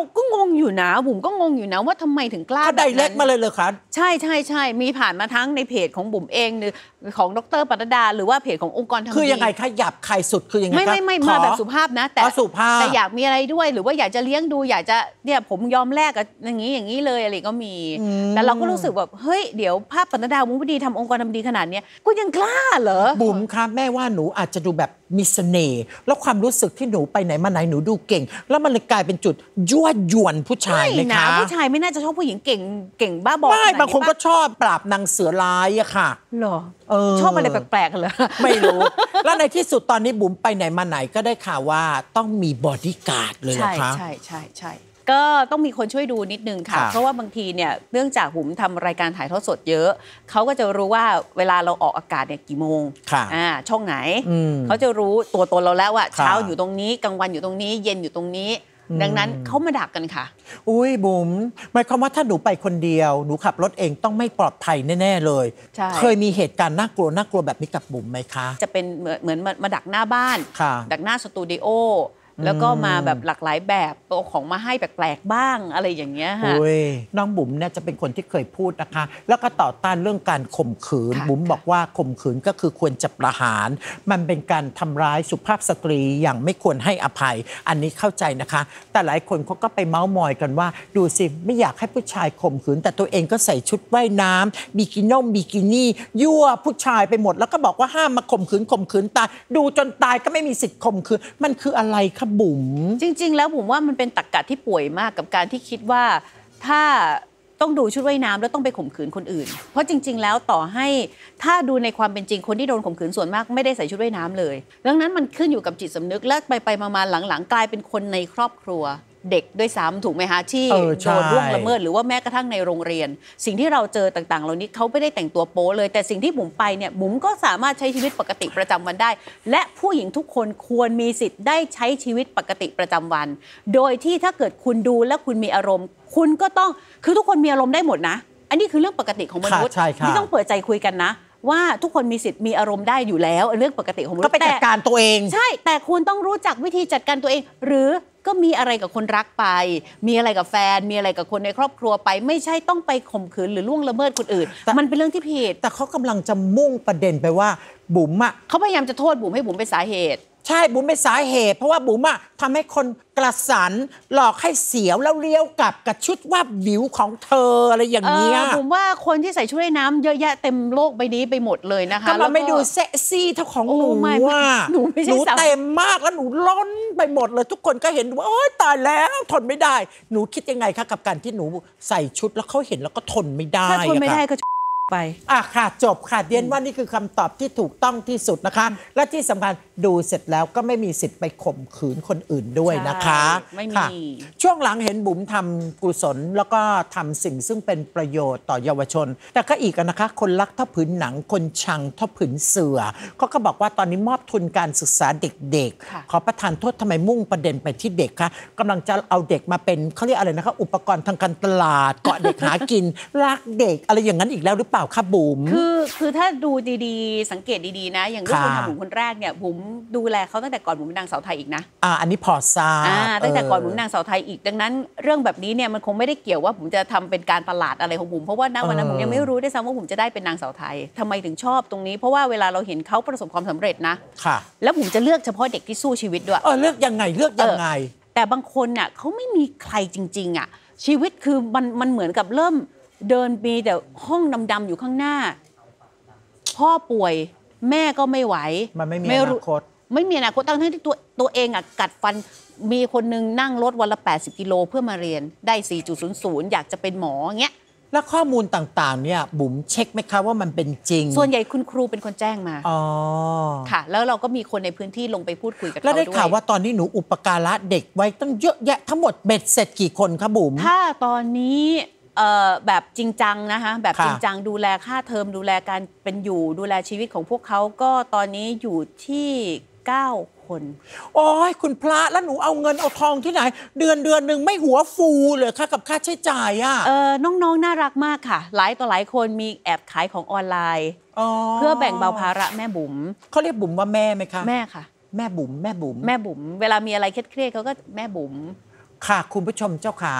งอยู่นะบุ๋มก็งงอยู่นะว่าทำไมถึงกล้าเขาไดเรกมาเลยเลยคะใช่ใช่ใช่มีผ่านมาทั้งในเพจของบุ๋มเองหรือของดร.ปนัดดาหรือว่าเพจขององค์กรทำดีคือยังไงคะหยาบคายสุดคือยังไงไม่ไม่ไม่มาแบบสุภาพนะแต่สุภาพแต่อยากมีอะไรด้วยหรือว่าอยากจะเลี้ยงดูอยากจะเนี่ยผมยอมแลกกับอย่างนี้อย่างนี้เลยอะไรก็มีแต่เราก็รู้สึกแบบเฮ้ยเดี๋ยวภาพปนัดดาบุ๋มดีทำองค์กรทำดีขนาดนี้ก็ยังกล้าเหรอบุ๋มคะแม่ว่าหนูอาจจะดูแบบมีเสน่ห์แล้วความรู้สึกที่หนูไปไหนมาไหนหนูดูเก่งแล้วมันเลยกลายเป็นจุดยั่วยวนผู้ชายไหมคะผู้ชายไม่น่าจะชอบผู้หญิงเก่งเก่งบ้าบอไม่บางคนก็ชอบปราบนางเสือร้ายอะค่ะหรอชอบอะไรแปลกๆกันเหรอไม่รู้แล้วในที่สุดตอนนี้บุ๋มไปไหนมาไหนก็ได้ข่าวว่าต้องมีบอดี้การ์ดเลยนะคะใช่ใช่ใช่ก็ต้องมีคนช่วยดูนิดนึงค่ะเพราะว่าบางทีเนี่ยเนื่องจากบุ๋มทำรายการถ่ายทอดสดเยอะเขาก็จะรู้ว่าเวลาเราออกอากาศเนี่ยกี่โมงอ่าช่องไหนเขาจะรู้ตัวตนเราแล้วว่าเช้าอยู่ตรงนี้กลางวันอยู่ตรงนี้เย็นอยู่ตรงนี้ดังนั้นเขามาดักกันค่ะอุ้ยบุ๋มหมายความว่าถ้าหนูไปคนเดียวหนูขับรถเองต้องไม่ปลอดภัยแน่ๆเลยเคยมีเหตุการณ์น่ากลัวน่ากลัวแบบนี้กับบุ๋มไหมคะจะเป็นเหมือนเหมือนมาดักหน้าบ้านดักหน้าสตูดิโอแล้วก็มาแบบหลากหลายแบบเอาของมาให้แปลกๆบ้างอะไรอย่างเงี้ยค่ะน้องบุ๋มเนี่ยจะเป็นคนที่เคยพูดนะคะแล้วก็ต่อต้านเรื่องการข่มขืนบุ๋มบอกว่าข่มขืนก็คือควรจะประหารมันเป็นการทำร้ายสุภาพสตรีอย่างไม่ควรให้อภัยอันนี้เข้าใจนะคะแต่หลายคนเขาก็ไปเม้ามอยกันว่าดูสิไม่อยากให้ผู้ชายข่มขืนแต่ตัวเองก็ใส่ชุดว่ายน้ำบิกินี่บิกินี่ยั่วผู้ชายไปหมดแล้วก็บอกว่าห้ามมาข่มขืนข่มขืนตายดูจนตายก็ไม่มีสิทธิ์ข่มขืนมันคืออะไรคะบุ๋มจริงๆแล้วผมว่ามันเป็นตรรกะที่ป่วยมากกับการที่คิดว่าถ้าต้องดูชุดว่ายน้ำแล้วต้องไปข่มขืนคนอื่นเพราะจริงๆแล้วต่อให้ถ้าดูในความเป็นจริงคนที่โดนข่มขืนส่วนมากไม่ได้ใส่ชุดว่ายน้ำเลยดังนั้นมันขึ้นอยู่กับจิตสำนึกและไปๆมาๆหลังๆกลายเป็นคนในครอบครัวเด็กด้วยซ้ำถูกไหมคะที่โดนล่วงละเมิดหรือว่าแม้กระทั่งในโรงเรียนสิ่งที่เราเจอต่างๆเหล่านี้เขาไม่ได้แต่งตัวโป๊เลยแต่สิ่งที่บุ๋มไปเนี่ยบุ๋มก็สามารถใช้ชีวิตปกติประจำวันได้และผู้หญิงทุกคนควรมีสิทธิ์ได้ใช้ชีวิตปกติประจำวันโดยที่ถ้าเกิดคุณดูและคุณมีอารมณ์คุณก็ต้องคือทุกคนมีอารมณ์ได้หมดนะอันนี้คือเรื่องปกติของมนุษย์ที่ต้องเปิดใจคุยกันนะว่าทุกคนมีสิทธิ์มีอารมณ์ได้อยู่แล้วเรื่องปกติของมนุษย์ก็ไปจัดการตัวเองใช่แต่คุณต้องรู้จักวิธีจัดการตัวเองหรือก็มีอะไรกับคนรักไปมีอะไรกับแฟนมีอะไรกับคนในครอบครัวไปไม่ใช่ต้องไปข่มขืนหรือล่วงละเมิดคนอื่นมันเป็นเรื่องที่ผิดแต่เขากำลังจะมุ่งประเด็นไปว่าบุ๋มอ่ะเขาพยายามจะโทษบุ๋มให้บุ๋มเป็นสาเหตุใช่บุ๋มเป็นสาเหตุเพราะว่าบุ๋มอะทำให้คนกระสันหลอกให้เสียวแล้วเลี้ยวกลับกับชุดว่าบิวของเธออะไรอย่างเงี้ยบุ๋มว่าคนที่ใส่ชุดว่ายน้ำเยอะแยะเต็มโลกใบนี้ไปหมดเลยนะคะแล้วไม่ดูเซ็กซี่เท่าของหนูว่าหนูไม่ใช่หนูเต็มมากแล้วหนูล้นไปหมดเลยทุกคนก็เห็นว่าโอ๊ยตายแล้วทนไม่ได้หนูคิดยังไงคะกับการที่หนูใส่ชุดแล้วเขาเห็นแล้วก็ทนไม่ได้ถ้าทนไม่ได้ก็ไปอ่ะค่ะจบค่ะเดียนว่านี่คือคำตอบที่ถูกต้องที่สุดนะคะและที่สำคัญดูเสร็จแล้วก็ไม่มีสิทธิ์ไปข่มขืนคนอื่นด้วยนะคะไม่มีช่วงหลังเห็นบุ๋มทำกุศลแล้วก็ทำสิ่งซึ่งเป็นประโยชน์ต่อเยาวชนแต่ก็อีกนะคะคนรักเท่าผืนหนังคนชังเท่าผืนเสือเขาก็บอกว่าตอนนี้มอบทุนการศึกษาเด็กๆขอประทานโทษทำไมมุ่งประเด็นไปที่เด็กคะกำลังจะเอาเด็กมาเป็นเขาเรียกอะไรนะคะอุปกรณ์ทางการตลาดเกาะเด็กหากินรักเด็กอะไรอย่างนั้นอีกแล้วหรือเปล่าคะบุ๋มคือคือถ้าดูดีๆสังเกตดีๆนะอย่างเรื่องคนทำบุ๋มคนแรกเนี่ยบุ๋มดูแลเขาตั้งแต่ก่อนบุ๋มเป็นนางสาวไทยอีกนะอ่าอันนี้พอทราบอ่าตั้งแต่ก่อนบุ๋มนางสาวไทยอีกดังนั้นเรื่องแบบนี้เนี่ยมันคงไม่ได้เกี่ยวว่าบุ๋มจะทำเป็นการตลาดอะไรของบุ๋มเพราะว่าณวันนั้นบุ๋มยังไม่รู้ด้วยซ้ำว่าบุ๋มจะได้เป็นนางสาวไทยทำไมถึงชอบตรงนี้เพราะว่าเวลาเราเห็นเขาประสบความสำเร็จนะค่ะแล้วบุ๋มจะเลือกเฉพาะเด็กที่สู้ชีวิตด้วยเออเลือกยังไงเลือกยังไงแต่บางคนน่ะเขาไม่มีใครจริงๆอ่ะชีวิตคือมันมันเหมือนกับเริ่มเดินมีแต่ห้องดำๆอยู่ข้างหน้าพ่อป่วยแม่ก็ไม่ไหวมันไม่มีอนาคตไม่มีอนาคตตั้งที่ตัวตัวเองอ่ะกัดฟันมีคนนึงนั่งรถวันละแปดสิบกิโลเพื่อมาเรียนได้ สี่จุดศูนย์ศูนย์ อยากจะเป็นหมอเงี้ยแล้วข้อมูลต่างๆเนี่ยบุ๋มเช็คไหมคะว่ามันเป็นจริงส่วนใหญ่คุณครูเป็นคนแจ้งมาอ๋อค่ะแล้วเราก็มีคนในพื้นที่ลงไปพูดคุยกับเขาด้วยแล้วได้ข่าวว่าตอนนี้หนูอุปการะเด็กไว้ตั้งเยอะแยะทั้งหมดเบ็ดเสร็จกี่คนคะบุ๋มถ้าตอนนี้แบบจริงจังนะคะแบบจริงจังดูแลค่าเทอมดูแลการเป็นอยู่ดูแลชีวิตของพวกเขาก็ตอนนี้อยู่ที่เก้าคนโอ้ยคุณพระแล้วหนูเอาเงินเอาทองที่ไหนเดือนเดือนหนึ่งไม่หัวฟูเลยค่ะกับค่าใช้จ่ายอ่ะเออน้องๆน่ารักมากค่ะหลายต่อหลายคนมีแอบขายของออนไลน์เพื่อแบ่งเบาภาระแม่บุ๋มเขาเรียกบุ๋มว่าแม่ไหมคะแม่ค่ะแม่บุ๋มแม่บุ๋มแม่บุ๋มเวลามีอะไรเครียดๆเขาก็แม่บุ๋มค่ะคุณผู้ชมเจ้าขา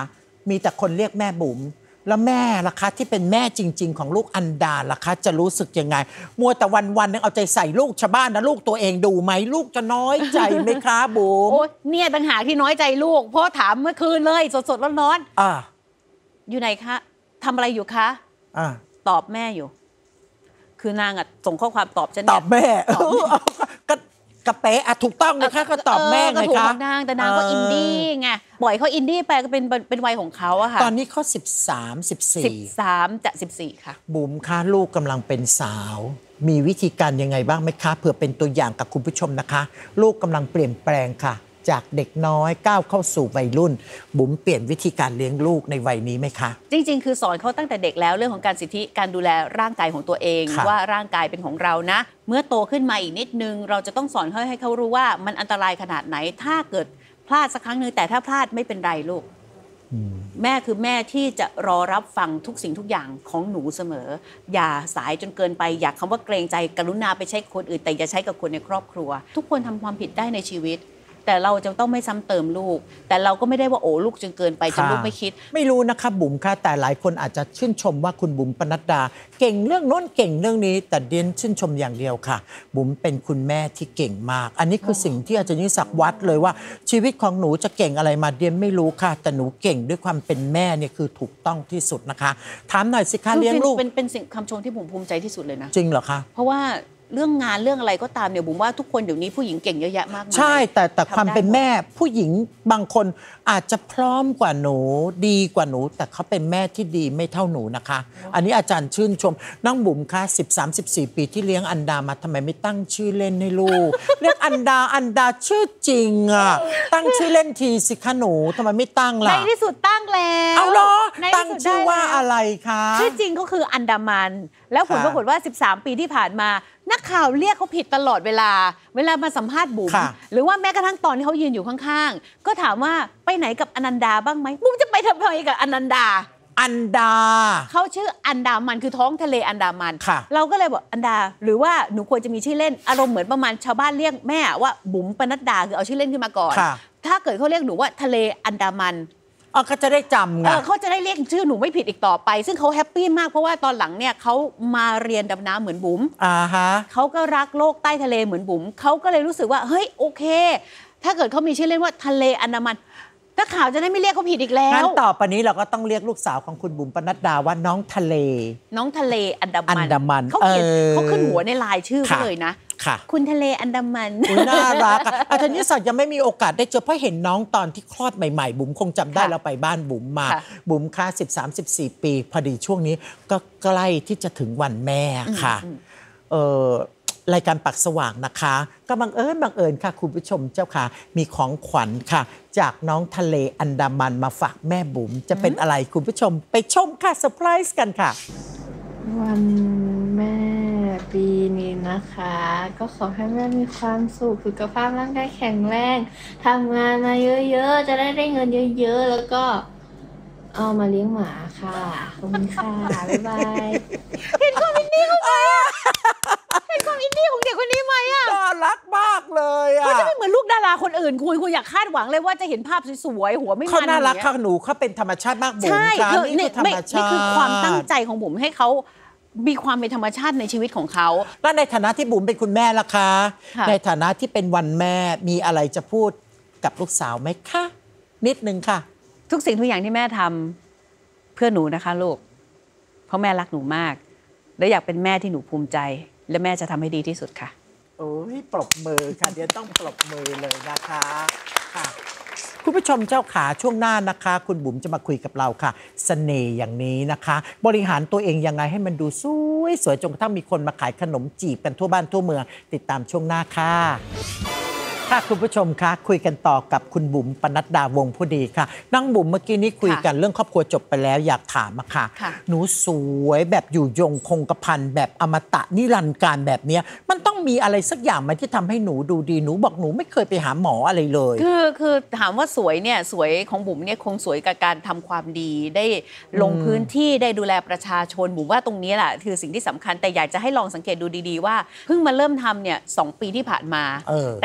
มีแต่คนเรียกแม่บุ๋มแล้วแม่ล่ะคะที่เป็นแม่จริงๆของลูกอันดาล่ะคะจะรู้สึกยังไงมัวแต่วันๆนึงเอาใจใส่ลูกชาวบ้านนะลูกตัวเองดูไหมลูกจะน้อยใจไหมคะบุ๋มโอ้เนี่ยต่างหากที่น้อยใจลูกเพราะถามเมื่อคืนเลยสดๆร้อนๆอ่าอยู่ไหนคะทำอะไรอยู่คะอ่าตอบแม่อยู่คือนางอ่ะส่งข้อความตอบฉันตอบแม่ก็กระเป๊ะอะถูกต้องนะคะก็ตอบแม่ไงคะก็ถูกของนางแต่นางก็อินดี้ไงปล่อยเขาอินดี้ไปก็เป็นเป็นวัยของเขาอะค่ะตอนนี้เขาสิบสาม สิบสี่สิบสามจะสิบสี่ค่ะบุ๋มคะลูกกำลังเป็นสาวมีวิธีการยังไงบ้างไหมคะเผื่อเป็นตัวอย่างกับคุณผู้ชมนะคะลูกกำลังเปลี่ยนแปลงค่ะจากเด็กน้อยก้าวเข้าสู่วัยรุ่นบุ๋มเปลี่ยนวิธีการเลี้ยงลูกในวัยนี้ไหมคะจริงๆคือสอนเขาตั้งแต่เด็กแล้วเรื่องของการสิทธิการดูแลร่างกายของตัวเองว่าร่างกายเป็นของเรานะเมื่อโตขึ้นมาอีกนิดนึงเราจะต้องสอนเขาให้เขารู้ว่ามันอันตรายขนาดไหนถ้าเกิดพลาดสักครั้งนึงแต่ถ้าพลาดไม่เป็นไรลูกแม่คือแม่ที่จะรอรับฟังทุกสิ่งทุกอย่างของหนูเสมออย่าสายจนเกินไปอยากคำว่าเกรงใจกรุณาไปใช้คนอื่นแต่อย่าใช้กับคนในครอบครัวทุกคนทำความผิดได้ในชีวิตแต่เราจะต้องไม่ซ้ำเติมลูกแต่เราก็ไม่ได้ว่าโอ้ลูกจนเกินไปจนลูกไม่คิดไม่รู้นะคะบุ๋มค่ะแต่หลายคนอาจจะชื่นชมว่าคุณบุ๋มปนัดดาเก่งเรื่องโน้นเก่งเรื่องนี้แต่เดียนชื่นชมอย่างเดียวค่ะบุ๋มเป็นคุณแม่ที่เก่งมากอันนี้คือสิ่งที่อาจารย์ยิ่งศักดิ์วัดเลยว่าชีวิตของหนูจะเก่งอะไรมาเดียนไม่รู้ค่ะแต่หนูเก่งด้วยความเป็นแม่เนี่ยคือถูกต้องที่สุดนะคะถามหน่อยสิคะเลี้ยงลูกเป็นเป็นสิ่งคำชมที่ผมภูมิใจที่สุดเลยนะจริงเหรอคะเพราะว่าเรื่องงานเรื่องอะไรก็ตามเนี่ยบุ๋มว่าทุกคนเดี๋ยวนี้ผู้หญิงเก่งเยอะแยะมากมายใช่แต่แต่ความเป็นแม่ผู้หญิงบางคนอาจจะพร้อมกว่าหนูดีกว่าหนูแต่เขาเป็นแม่ที่ดีไม่เท่าหนูนะคะอันนี้อาจารย์ชื่นชมน้องบุ๋มคะสิบสาม สิบสี่ปีที่เลี้ยงอันดามาทำไมไม่ตั้งชื่อเล่นให้ลูก เรียกอันดาอันดาชื่อจริงอ่ะตั้งชื่อเล่นทีสิคะหนูทำไมไม่ตั้งล่ะในที่สุดตั้งแล้วเอาเหรอตั้งชื่อว่าอะไรคะชื่อจริงก็คืออันดามันแล้วผลปรากฏว่าสิบสามปีที่ผ่านมานักข่าวเรียกเขาผิดตลอดเวลาเวลามาสัมภาษณ์บุ๋มหรือว่าแม้กระทั่งตอนที่เขายืนอยู่ข้างๆก็ถามว่าไปไหนกับอนันดาบ้างไหมบุ๋มจะไปทำไมกับอนันดาอันดาเขาชื่ออันดามันคือท้องทะเลอันดามันเราก็เลยบอกอันดาหรือว่าหนูควรจะมีชื่อเล่นอารมณ์เหมือนประมาณชาวบ้านเรียกแม่ว่าบุ๋มปนัดดาคือเอาชื่อเล่นขึ้นมาก่อนถ้าเกิดเขาเรียกหนูว่าทะเลอันดามันเขาจะได้จำไงเขาจะได้เรียกชื่อหนูไม่ผิดอีกต่อไปซึ่งเขาแฮปปี้มากเพราะว่าตอนหลังเนี่ยเขามาเรียนดำน้ำเหมือนบุ๋มอ่าฮะเขาก็รักโลกใต้ทะเลเหมือนบุ๋มเขาก็เลยรู้สึกว่าเฮ้ยโอเคถ้าเกิดเขามีชื่อเล่นว่าทะเลอันดามันนักข่าวจะได้ไม่เรียกเขาผิดอีกแล้วงั้นต่อไปนี้เราก็ต้องเรียกลูกสาวของคุณบุ๋มปนัดดาว่าน้องทะเลน้องทะเลอันดามันอันดามันเขาเขียนเขาขึ้นหัวในลายชื่อเขาเลยนะคุณทะเลอันดามันน่ารักอาจารย์ยิ่งศักดิ์ยังไม่มีโอกาสได้เจอเพราะเห็นน้องตอนที่คลอดใหม่ๆบุ๋มคงจำได้เราไปบ้านบุ๋มมาบุ๋มค่ะสิบสาม สิบสี่ปีพอดีช่วงนี้ก็ใกล้ที่จะถึงวันแม่ค่ะเออรายการปักสว่างนะคะก็บังเอิญบังเอิญค่ะคุณผู้ชมเจ้าค่ะมีของขวัญค่ะจากน้องทะเลอันดามันมาฝากแม่บุ๋มจะเป็นอะไรคุณผู้ชมไปชมค่ะเซอร์ไพรส์กันค่ะวันแม่ปีนี้นะคะก็ขอให้แม่มีความสุขสุขภาพร่างกายแข็งแรงทำงานมาเยอะๆจะได้ได้เงินเยอะๆแล้วก็เอามาเลี้ยงหมาค่ะขอบคุณค่ะบ๊ายบายเห็นความอินดี้เขาไหมเห็นความอินดี้ของเด็กคนนี้ไหมอ่ะน่ารักมากเลยอ่ะเขาจะไม่เหมือนลูกดาราคนอื่นคุยคุยอยากคาดหวังเลยว่าจะเห็นภาพสวยๆหัวไม่มันเขาน่ารักค่ะหนูเขาเป็นธรรมชาติมากบุ๋มค่ะนี่คือธรรมชาตินี่คือความตั้งใจของบุ๋มให้เขามีความเป็นธรรมชาติในชีวิตของเขาแล้วในฐานะที่บุ๋มเป็นคุณแม่ล่ะคะในฐานะที่เป็นวันแม่มีอะไรจะพูดกับลูกสาวไหมคะนิดนึงค่ะทุกสิ่งทุกอย่างที่แม่ทำเพื่อหนูนะคะลูกเพราะแม่รักหนูมากและอยากเป็นแม่ที่หนูภูมิใจและแม่จะทำให้ดีที่สุดค่ะโอ้ยปรบมือค่ะเดี๋ยวต้องปรบมือเลยนะคะค่ะคุณผู้ชมเจ้าขาช่วงหน้านะคะคุณบุ๋มจะมาคุยกับเราค่ะเสน่ห์อย่างนี้นะคะบริหารตัวเองยังไงให้มันดูสวยสวยจนกระทั่งมีคนมาขายขนมจีบกันทั่วบ้านทั่วเมืองติดตามช่วงหน้าค่ะค่ะคุณผู้ชมคะคุยกันต่อกับคุณบุ๋มปนัดดาวงผู้ดีค่ะน้องบุ๋มเมื่อกี้นี้คุยกันเรื่องครอบครัวจบไปแล้วอยากถามอะค่ะหนูสวยแบบอยู่ยงคงกระพันแบบอมตะนิรันดร์การแบบนี้มันต้องมีอะไรสักอย่างไหมที่ทำให้หนูดูดีหนูบอกหนูไม่เคยไปหาหมออะไรเลยคือคือถามว่าสวยเนี่ยสวยของบุ๋มเนี่ยคงสวยกับการทำความดีได้ลงพื้นที่ได้ดูแลประชาชนบุ๋มว่าตรงนี้แหละคือสิ่งที่สำคัญแต่อยากจะให้ลองสังเกตดูดีๆว่าเพิ่งมาเริ่มทำเนี่ยสองปีที่ผ่านมาแต่แต่ก่อน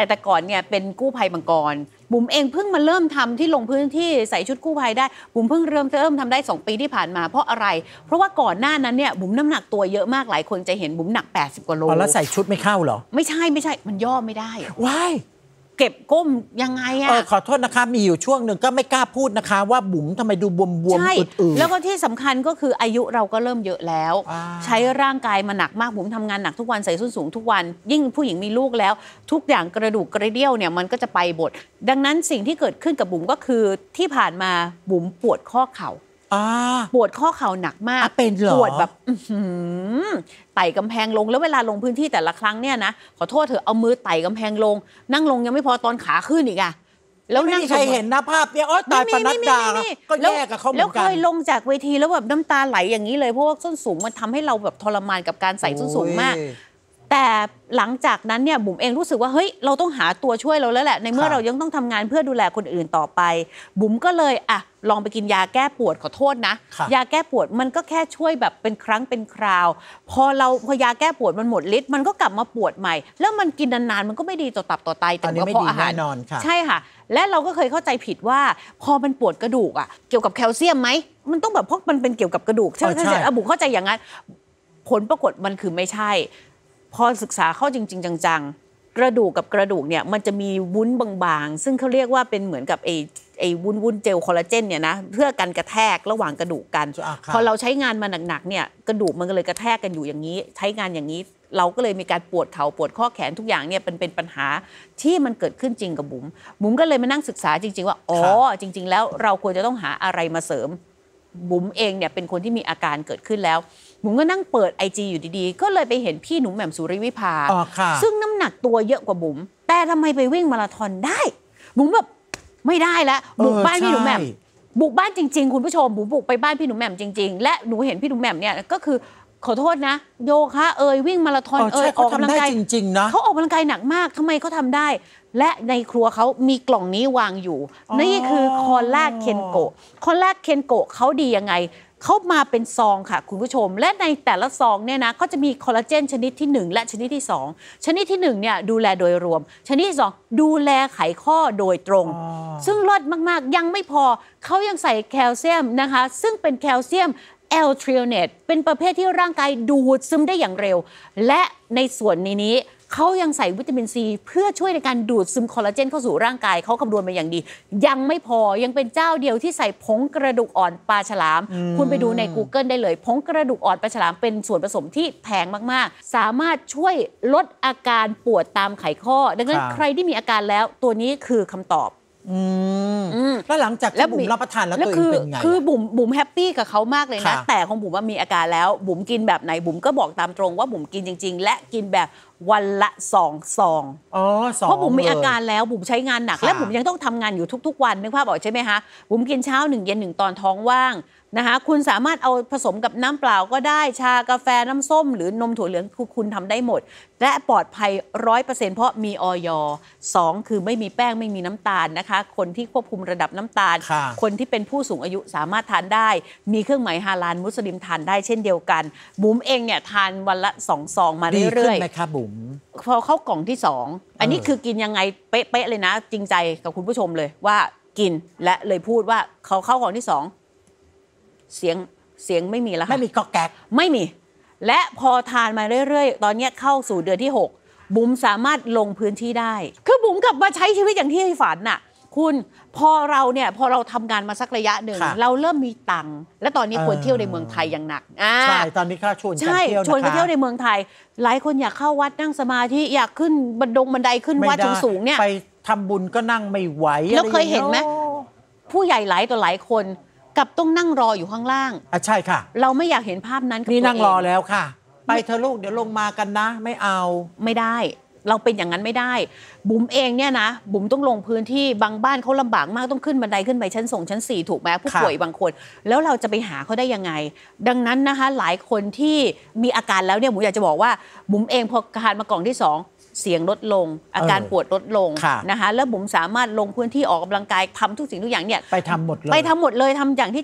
เนี่ยเป็นกู้ภัยมังกรบุ๋มเองเพิ่งมาเริ่มทำที่ลงพื้นที่ใส่ชุดกู้ภัยได้บุ๋มเพิ่งเริ่มเริ่มทำได้สองปีที่ผ่านมาเพราะอะไรเพราะว่าก่อนหน้านั้นเนี่ยบุ๋มน้ำหนักตัวเยอะมากหลายคนจะเห็นบุ๋มหนักแปดสิบกว่าโลแล้วใส่ชุดไม่เข้าเหรอไม่ใช่ไม่ใช่มันย่อไม่ได้ว้ายเก็บก้มยังไงอะเออขอโทษนะคะมีอยู่ช่วงหนึ่งก็ไม่กล้าพูดนะคะว่าบุ๋มทำไมดูบวมๆอืดๆแล้วก็ที่สำคัญก็คืออายุเราก็เริ่มเยอะแล้วใช้ร่างกายมาหนักมากบุ๋มทำงานหนักทุกวันใส่ส้นสูงทุกวันยิ่งผู้หญิงมีลูกแล้วทุกอย่างกระดูกกระเดี่ยวเนี่ยมันก็จะไปบดดังนั้นสิ่งที่เกิดขึ้นกับบุ๋มก็คือที่ผ่านมาบุ๋มปวดข้อเข่าปวดข้อเข่าหนักมากปวดแบบไต่กำแพงลงแล้วเวลาลงพื้นที่แต่ละครั้งเนี่ยนะขอโทษเถอะเอามือไต่กำแพงลงนั่งลงยังไม่พอตอนขาขึ้นอีกอะแล้วนั่งใครเห็นหน้าภาพเนี่ยโอ๊ยตายปนัดดาก็แยกกับเขาเหมือนกันแล้วเคยลงจากเวทีแล้วแบบน้ำตาไหลอย่างนี้เลยเพราะว่าส้นสูงมันทำให้เราแบบทรมานกับการใส่ส้นสูงมากแต่หลังจากนั้นเนี่ยบุ๋มเองรู้สึกว่าเฮ้ยเราต้องหาตัวช่วยเราแล้วแหละในเมื่อเรายังต้องทำงานเพื่อดูแลคนอื่นต่อไปบุ๋มก็เลยอ่ะลองไปกินยาแก้ปวดขอโทษนะยาแก้ปวดมันก็แค่ช่วยแบบเป็นครั้งเป็นคราวพอเราพอยาแก้ปวดมันหมดฤทธิ์มันก็กลับมาปวดใหม่แล้วมันกินนานๆมันก็ไม่ดีต่อตับต่อไตแต่กระเพาะอาหารใช่ค่ะและเราก็เคยเข้าใจผิดว่าพอมันปวดกระดูกอ่ะเกี่ยวกับแคลเซียมไหมมันต้องแบบเพราะมันเป็นเกี่ยวกับกระดูกใช่ไหมบุ๋มเข้าใจอย่างนั้นผลปรากฏมันคือไม่ใช่พอศึกษาเข้าจริงๆจังๆกระดูกกับกระดูกเนี่ยมันจะมีวุ้นบางๆซึ่งเขาเรียกว่าเป็นเหมือนกับไอ้ไอ้วุ้นวุ้นเจลคอลลาเจนเนี่ยนะเพื่อกันกระแทกระหว่างกระดูกกันพอเราใช้งานมาหนักๆเนี่ยกระดูกมันก็เลยกระแทกกันอยู่อย่างนี้ใช้งานอย่างนี้เราก็เลยมีการปวดเข่าปวดข้อแขนทุกอย่างเนี่ยเป็นเป็นปัญหาที่มันเกิดขึ้นจริงกับบุ๋มบุ๋มก็เลยมานั่งศึกษาจริงๆว่าอ๋อจริงๆแล้วเราควรจะต้องหาอะไรมาเสริมบุ๋มเองเนี่ยเป็นคนที่มีอาการเกิดขึ้นแล้วบุ๋มก็นั่งเปิด ไอ จี อยู่ดีๆก็เลยไปเห็นพี่หนุ่มแหม่มสุริวิภาซึ่งน้ำหนักตัวเยอะกว่าบุ๋มแต่ทำไมไปวิ่งมาราธอนได้บุ๋มแบบไม่ได้แล้วบุกบ้านพี่หนุ่มแหม่มบุกบ้านจริงๆคุณผู้ชมบุ๋มบุกไปบ้านพี่หนุ่มแหม่มจริงๆและหนูเห็นพี่หนุ่มแหม่มเนี่ยก็คือขอโทษนะโยคะเอ่ยวิ่งมาราธอนเอ่ยออกกำลังกายจริงๆนะเขาออกกำลังกายหนักมากทำไมเขาทำได้และในครัวเขามีกล่องนี้วางอยู่นี่คือคอลลาเคนโกะคอลลาเคนโกะเขาดียังไงเขามาเป็นซองค่ะคุณผู้ชมและในแต่ละซองเนี่ยนะก็จะมีคอลลาเจนชนิดที่หนึ่งและชนิดที่สองชนิดที่หนึ่งเนี่ยดูแลโดยรวมชนิดที่สองดูแลไขข้อโดยตรงซึ่งเลิศมากๆยังไม่พอเขายังใส่แคลเซียมนะคะซึ่งเป็นแคลเซียมแอลทริโอเนตเป็นประเภทที่ร่างกายดูดซึมได้อย่างเร็วและในส่วนในนี้เขายังใส่วิตามินซีเพื่อช่วยในการดูดซึมคอลลาเจนเข้าสู่ร่างกายเขาคำนวณมาอย่างดียังไม่พอยังเป็นเจ้าเดียวที่ใส่ผงกระดูกอ่อนปลาฉลามคุณไปดูใน Google ได้เลยผงกระดูกอ่อนปลาฉลามเป็นส่วนผสมที่แพงมากๆสามารถช่วยลดอาการปวดตามไขข้อดังนั้นใครที่มีอาการแล้วตัวนี้คือคำตอบแล้วหลังจากที่บุ๋มรับประทานแล้วตัวเองเป็นไงคือบุ๋มบุ๋มแฮปปี้กับเขามากเลยนะแต่ของบุ๋มว่ามีอาการแล้วบุ๋มกินแบบไหนบุ๋มก็บอกตามตรงว่าบุ๋มกินจริงๆและกินแบบวันละสองซองเพราะบุ๋มมีอาการแล้วบุ๋มใช้งานหนักและบุ๋มยังต้องทำงานอยู่ทุกๆวันนึกภาพออกใช่ไหมคะบุ๋มกินเช้าหนึ่งเย็นหนึ่งตอนท้องว่างนะคะคุณสามารถเอาผสมกับน้ำเปล่าก็ได้ชากาแฟน้ำส้มหรือนมถั่วเหลืองคุณทำได้หมดและปลอดภัย ร้อยเปอร์เซ็นต์ เพราะมีอย.สองคือไม่มีแป้งไม่มีน้ำตาลนะคะคนที่ควบคุมระดับน้ำตาลคนที่เป็นผู้สูงอายุสามารถทานได้มีเครื่องหมายฮาลาลมุสลิมทานได้เช่นเดียวกันบุ๋มเองเนี่ยทานวันละสองซองมาเรื่อยๆดีขึ้นไหมคะบุ๋มพอเข้ากล่องที่สองอันนี้คือกินยังไงเป๊ะๆเลยนะจริงใจกับคุณผู้ชมเลยว่ากินและเลยพูดว่าเขาเข้ากล่องที่สองเสียงเสียงไม่มีแล้วค่ะไม่มีก๊อกแก๊กไม่มีและพอทานมาเรื่อยๆตอนนี้เข้าสู่เดือนที่หกบุ๋มสามารถลงพื้นที่ได้คือบุ๋มกลับมาใช้ชีวิตอย่างที่ฝันน่ะคุณพอเราเนี่ยพอเราทำงานมาสักระยะหนึ่งเราเริ่มมีตังค์และตอนนี้ควรเที่ยวในเมืองไทยอย่างหนักใช่ตอนนี้ข้าชวนกันเที่ยวนะคะชวนกันเที่ยวในเมืองไทยหลายคนอยากเข้าวัดนั่งสมาธิอยากขึ้นบันดงบันไดขึ้นวัดสูงๆเนี่ยไปทำบุญก็นั่งไม่ไหวแล้วเคยเห็นไหมผู้ใหญ่หลายต่อหลายคนกับต้องนั่งรออยู่ข้างล่างอ่ะใช่ค่ะเราไม่อยากเห็นภาพนั้นนี่นั่งรอแล้วค่ะไปเธอลูกเดี๋ยวลงมากันนะไม่เอาไม่ได้เราเป็นอย่างนั้นไม่ได้บุ๋มเองเนี่ยนะบุ๋มต้องลงพื้นที่บางบ้านเขาลำบากมากต้องขึ้นบันไดขึ้นไปชั้นส่งชั้นสี่ถูกไหมผู้ป่วยบางคนแล้วเราจะไปหาเขาได้ยังไงดังนั้นนะคะหลายคนที่มีอาการแล้วเนี่ยบุ๋มอยากจะบอกว่าบุ๋มเองพอทานมากล่องที่สองเสียงลดลงอาการปวดลดลงนะคะแล้วบุ๋มสามารถลงพื้นที่ออกกำลังกายทำทุกสิ่งทุกอย่างเนี่ยไปทำหมดเลยไปทำหมดเลยทำอย่างที่ใจ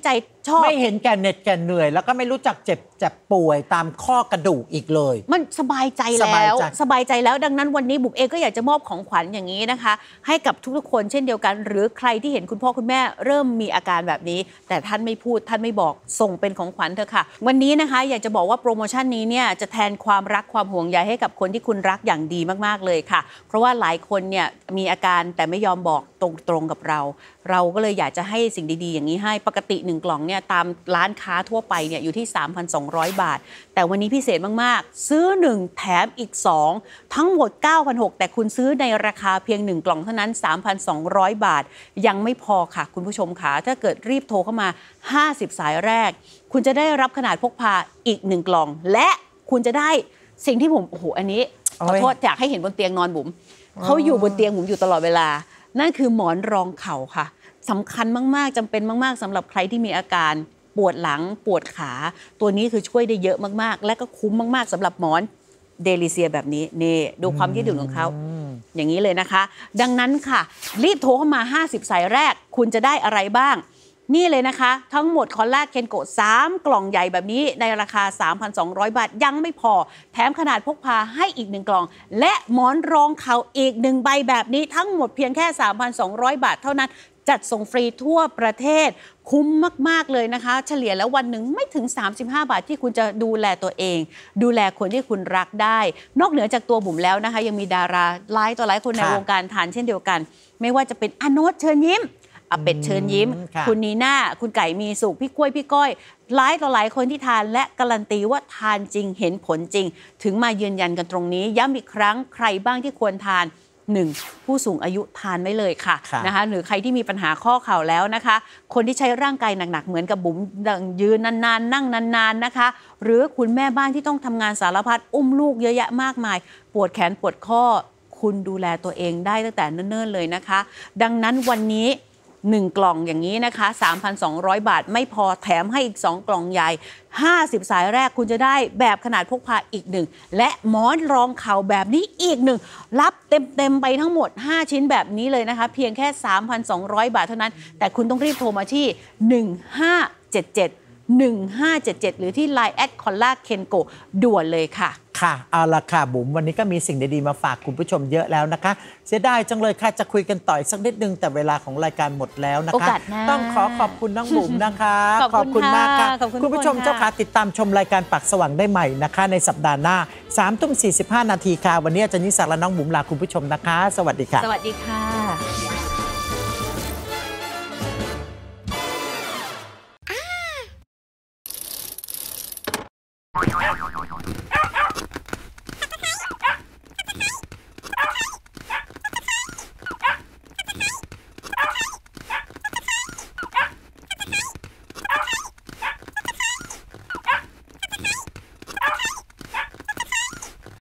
ชอบไม่เห็นแก่เหน็ดแก่เหนื่อยแล้วก็ไม่รู้จักเจ็บเจ็บป่วยตามข้อกระดูกอีกเลยมันสบายใจแล้วสบายใจแล้วดังนั้นวันนี้บุ๋มเองก็อยากจะมอบของขวัญอย่างนี้นะคะให้กับทุกๆคนเช่นเดียวกันหรือใครที่เห็นคุณพ่อคุณแม่เริ่มมีอาการแบบนี้แต่ท่านไม่พูดท่านไม่บอกส่งเป็นของขวัญเถอะค่ะวันนี้นะคะอยากจะบอกว่าโปรโมชั่นนี้เนี่ยจะแทนความรักความห่วงใยให้กับคนที่คุณรักอย่างดีมากๆเลยค่ะเพราะว่าหลายคนเนี่ยมีอาการแต่ไม่ยอมบอกตรงๆกับเราเราก็เลยอยากจะให้สิ่งดีๆอย่างนี้ให้ปกติหนึ่งกล่องเนี่ยตามร้านค้าทั่วไปเนี่ยอยู่ที่ สามพันสองร้อย บาทแต่วันนี้พิเศษมากๆซื้อหนึ่งแถมอีกสองทั้งหมด เก้าพันหกร้อย แต่คุณซื้อในราคาเพียงหนึ่งกล่องเท่านั้น สามพันสองร้อย บาทยังไม่พอค่ะคุณผู้ชมค่ะถ้าเกิดรีบโทรเข้ามาห้าสิบสายแรกคุณจะได้รับขนาดพกพาอีกหนึ่งกล่องและคุณจะได้สิ่งที่ผมโอ้โหอันนี้ขอโทษอยากให้เห็นบนเตียงนอนบุ๋มเขาอยู่บนเตียงบุ๋มอยู่ตลอดเวลานั่นคือหมอนรองเข่าค่ะสำคัญมากๆจำเป็นมากๆสำหรับใครที่มีอาการปวดหลังปวดขาตัวนี้คือช่วยได้เยอะมากๆและก็คุ้มมากๆสำหรับหมอนเดลิเซียแบบนี้นี่ดูความยืดหยุ่นของเขาอย่างนี้เลยนะคะดังนั้นค่ะรีบโทรเข้ามาห้าสิบสายแรกคุณจะได้อะไรบ้างนี่เลยนะคะทั้งหมดคอลลาเคนโกสามกล่องใหญ่แบบนี้ในราคา สามพันสองร้อย บาทยังไม่พอแถมขนาดพกพาให้อีกหนึ่งกล่องและหมอนรองเข่าอีกหนึ่งใบแบบนี้ทั้งหมดเพียงแค่ สามพันสองร้อย บาทเท่านั้นจัดส่งฟรีทั่วประเทศคุ้มมากๆเลยนะคะเฉลี่ยแล้ววันหนึ่งไม่ถึงสามสิบห้าบาทที่คุณจะดูแลตัวเองดูแลคนที่คุณรักได้นอกเหนือจากตัวบุ๋มแล้วนะคะยังมีดาราหลายต่อหลายคนในวงการทานเช่นเดียวกันไม่ว่าจะเป็นอโนชเชิญยิ้มอาเป็ดเชิญยิ้มคุณนีน่าคุณไก่มีสุขพี่กล้วยพี่ก้อยหลายต่อหลายคนที่ทานและการันตีว่าทานจริงเห็นผลจริงถึงมายืนยันกันตรงนี้ย้ำอีกครั้งใครบ้างที่ควรทานหนึ่งผู้สูงอายุทานไม่เลยค่ะนะคะหรือใครที่มีปัญหาข้อเข่าแล้วนะคะคนที่ใช้ร่างกายหนักๆเหมือนกับบุ๋มยืนนานๆนั่งนานๆนะคะหรือคุณแม่บ้านที่ต้องทำงานสารพัดอุ้มลูกเยอะแยะมากมายปวดแขนปวดข้อคุณดูแลตัวเองได้ตั้งแต่เนิ่นๆเลยนะคะดังนั้นวันนี้หนึ่งกล่องอย่างนี้นะคะ สามพันสองร้อย บาทไม่พอแถมให้อีกสองกล่องใหญ่ห้าสิบสายแรกคุณจะได้แบบขนาดพกพาอีกหนึ่งและหมอนรองเข่าแบบนี้อีกหนึ่งรับเต็มๆไปทั้งหมดห้าชิ้นแบบนี้เลยนะคะเพียงแค่ สามพันสองร้อย บาทเท่านั้นแต่คุณต้องรีบโทรมาที่หนึ่งห้าเจ็ดเจ็ด หนึ่งห้าเจ็ดเจ็ดหรือที่ ไลน์ แอท คอลลาเคนโกด่วนเลยค่ะค่ะเอาละค่ะบุ๋มวันนี้ก็มีสิ่งดีๆมาฝากคุณผู้ชมเยอะแล้วนะคะเสียดายจังเลยค่ะจะคุยกันต่ออีกสักนิดนึงแต่เวลาของรายการหมดแล้วนะคะต้องขอขอบคุณน้องบุ๋มนะคะขอบคุณมากค่ะคุณผู้ชมเจ้าค่ะติดตามชมรายการปากสว่างได้ใหม่นะคะในสัปดาห์หน้าสามทุ่มสี่สิบห้านาทีค่ะวันนี้อาจารย์นิสาและน้องบุ๋มลาคุณผู้ชมนะคะสวัสดีค่ะสวัสดีค่ะ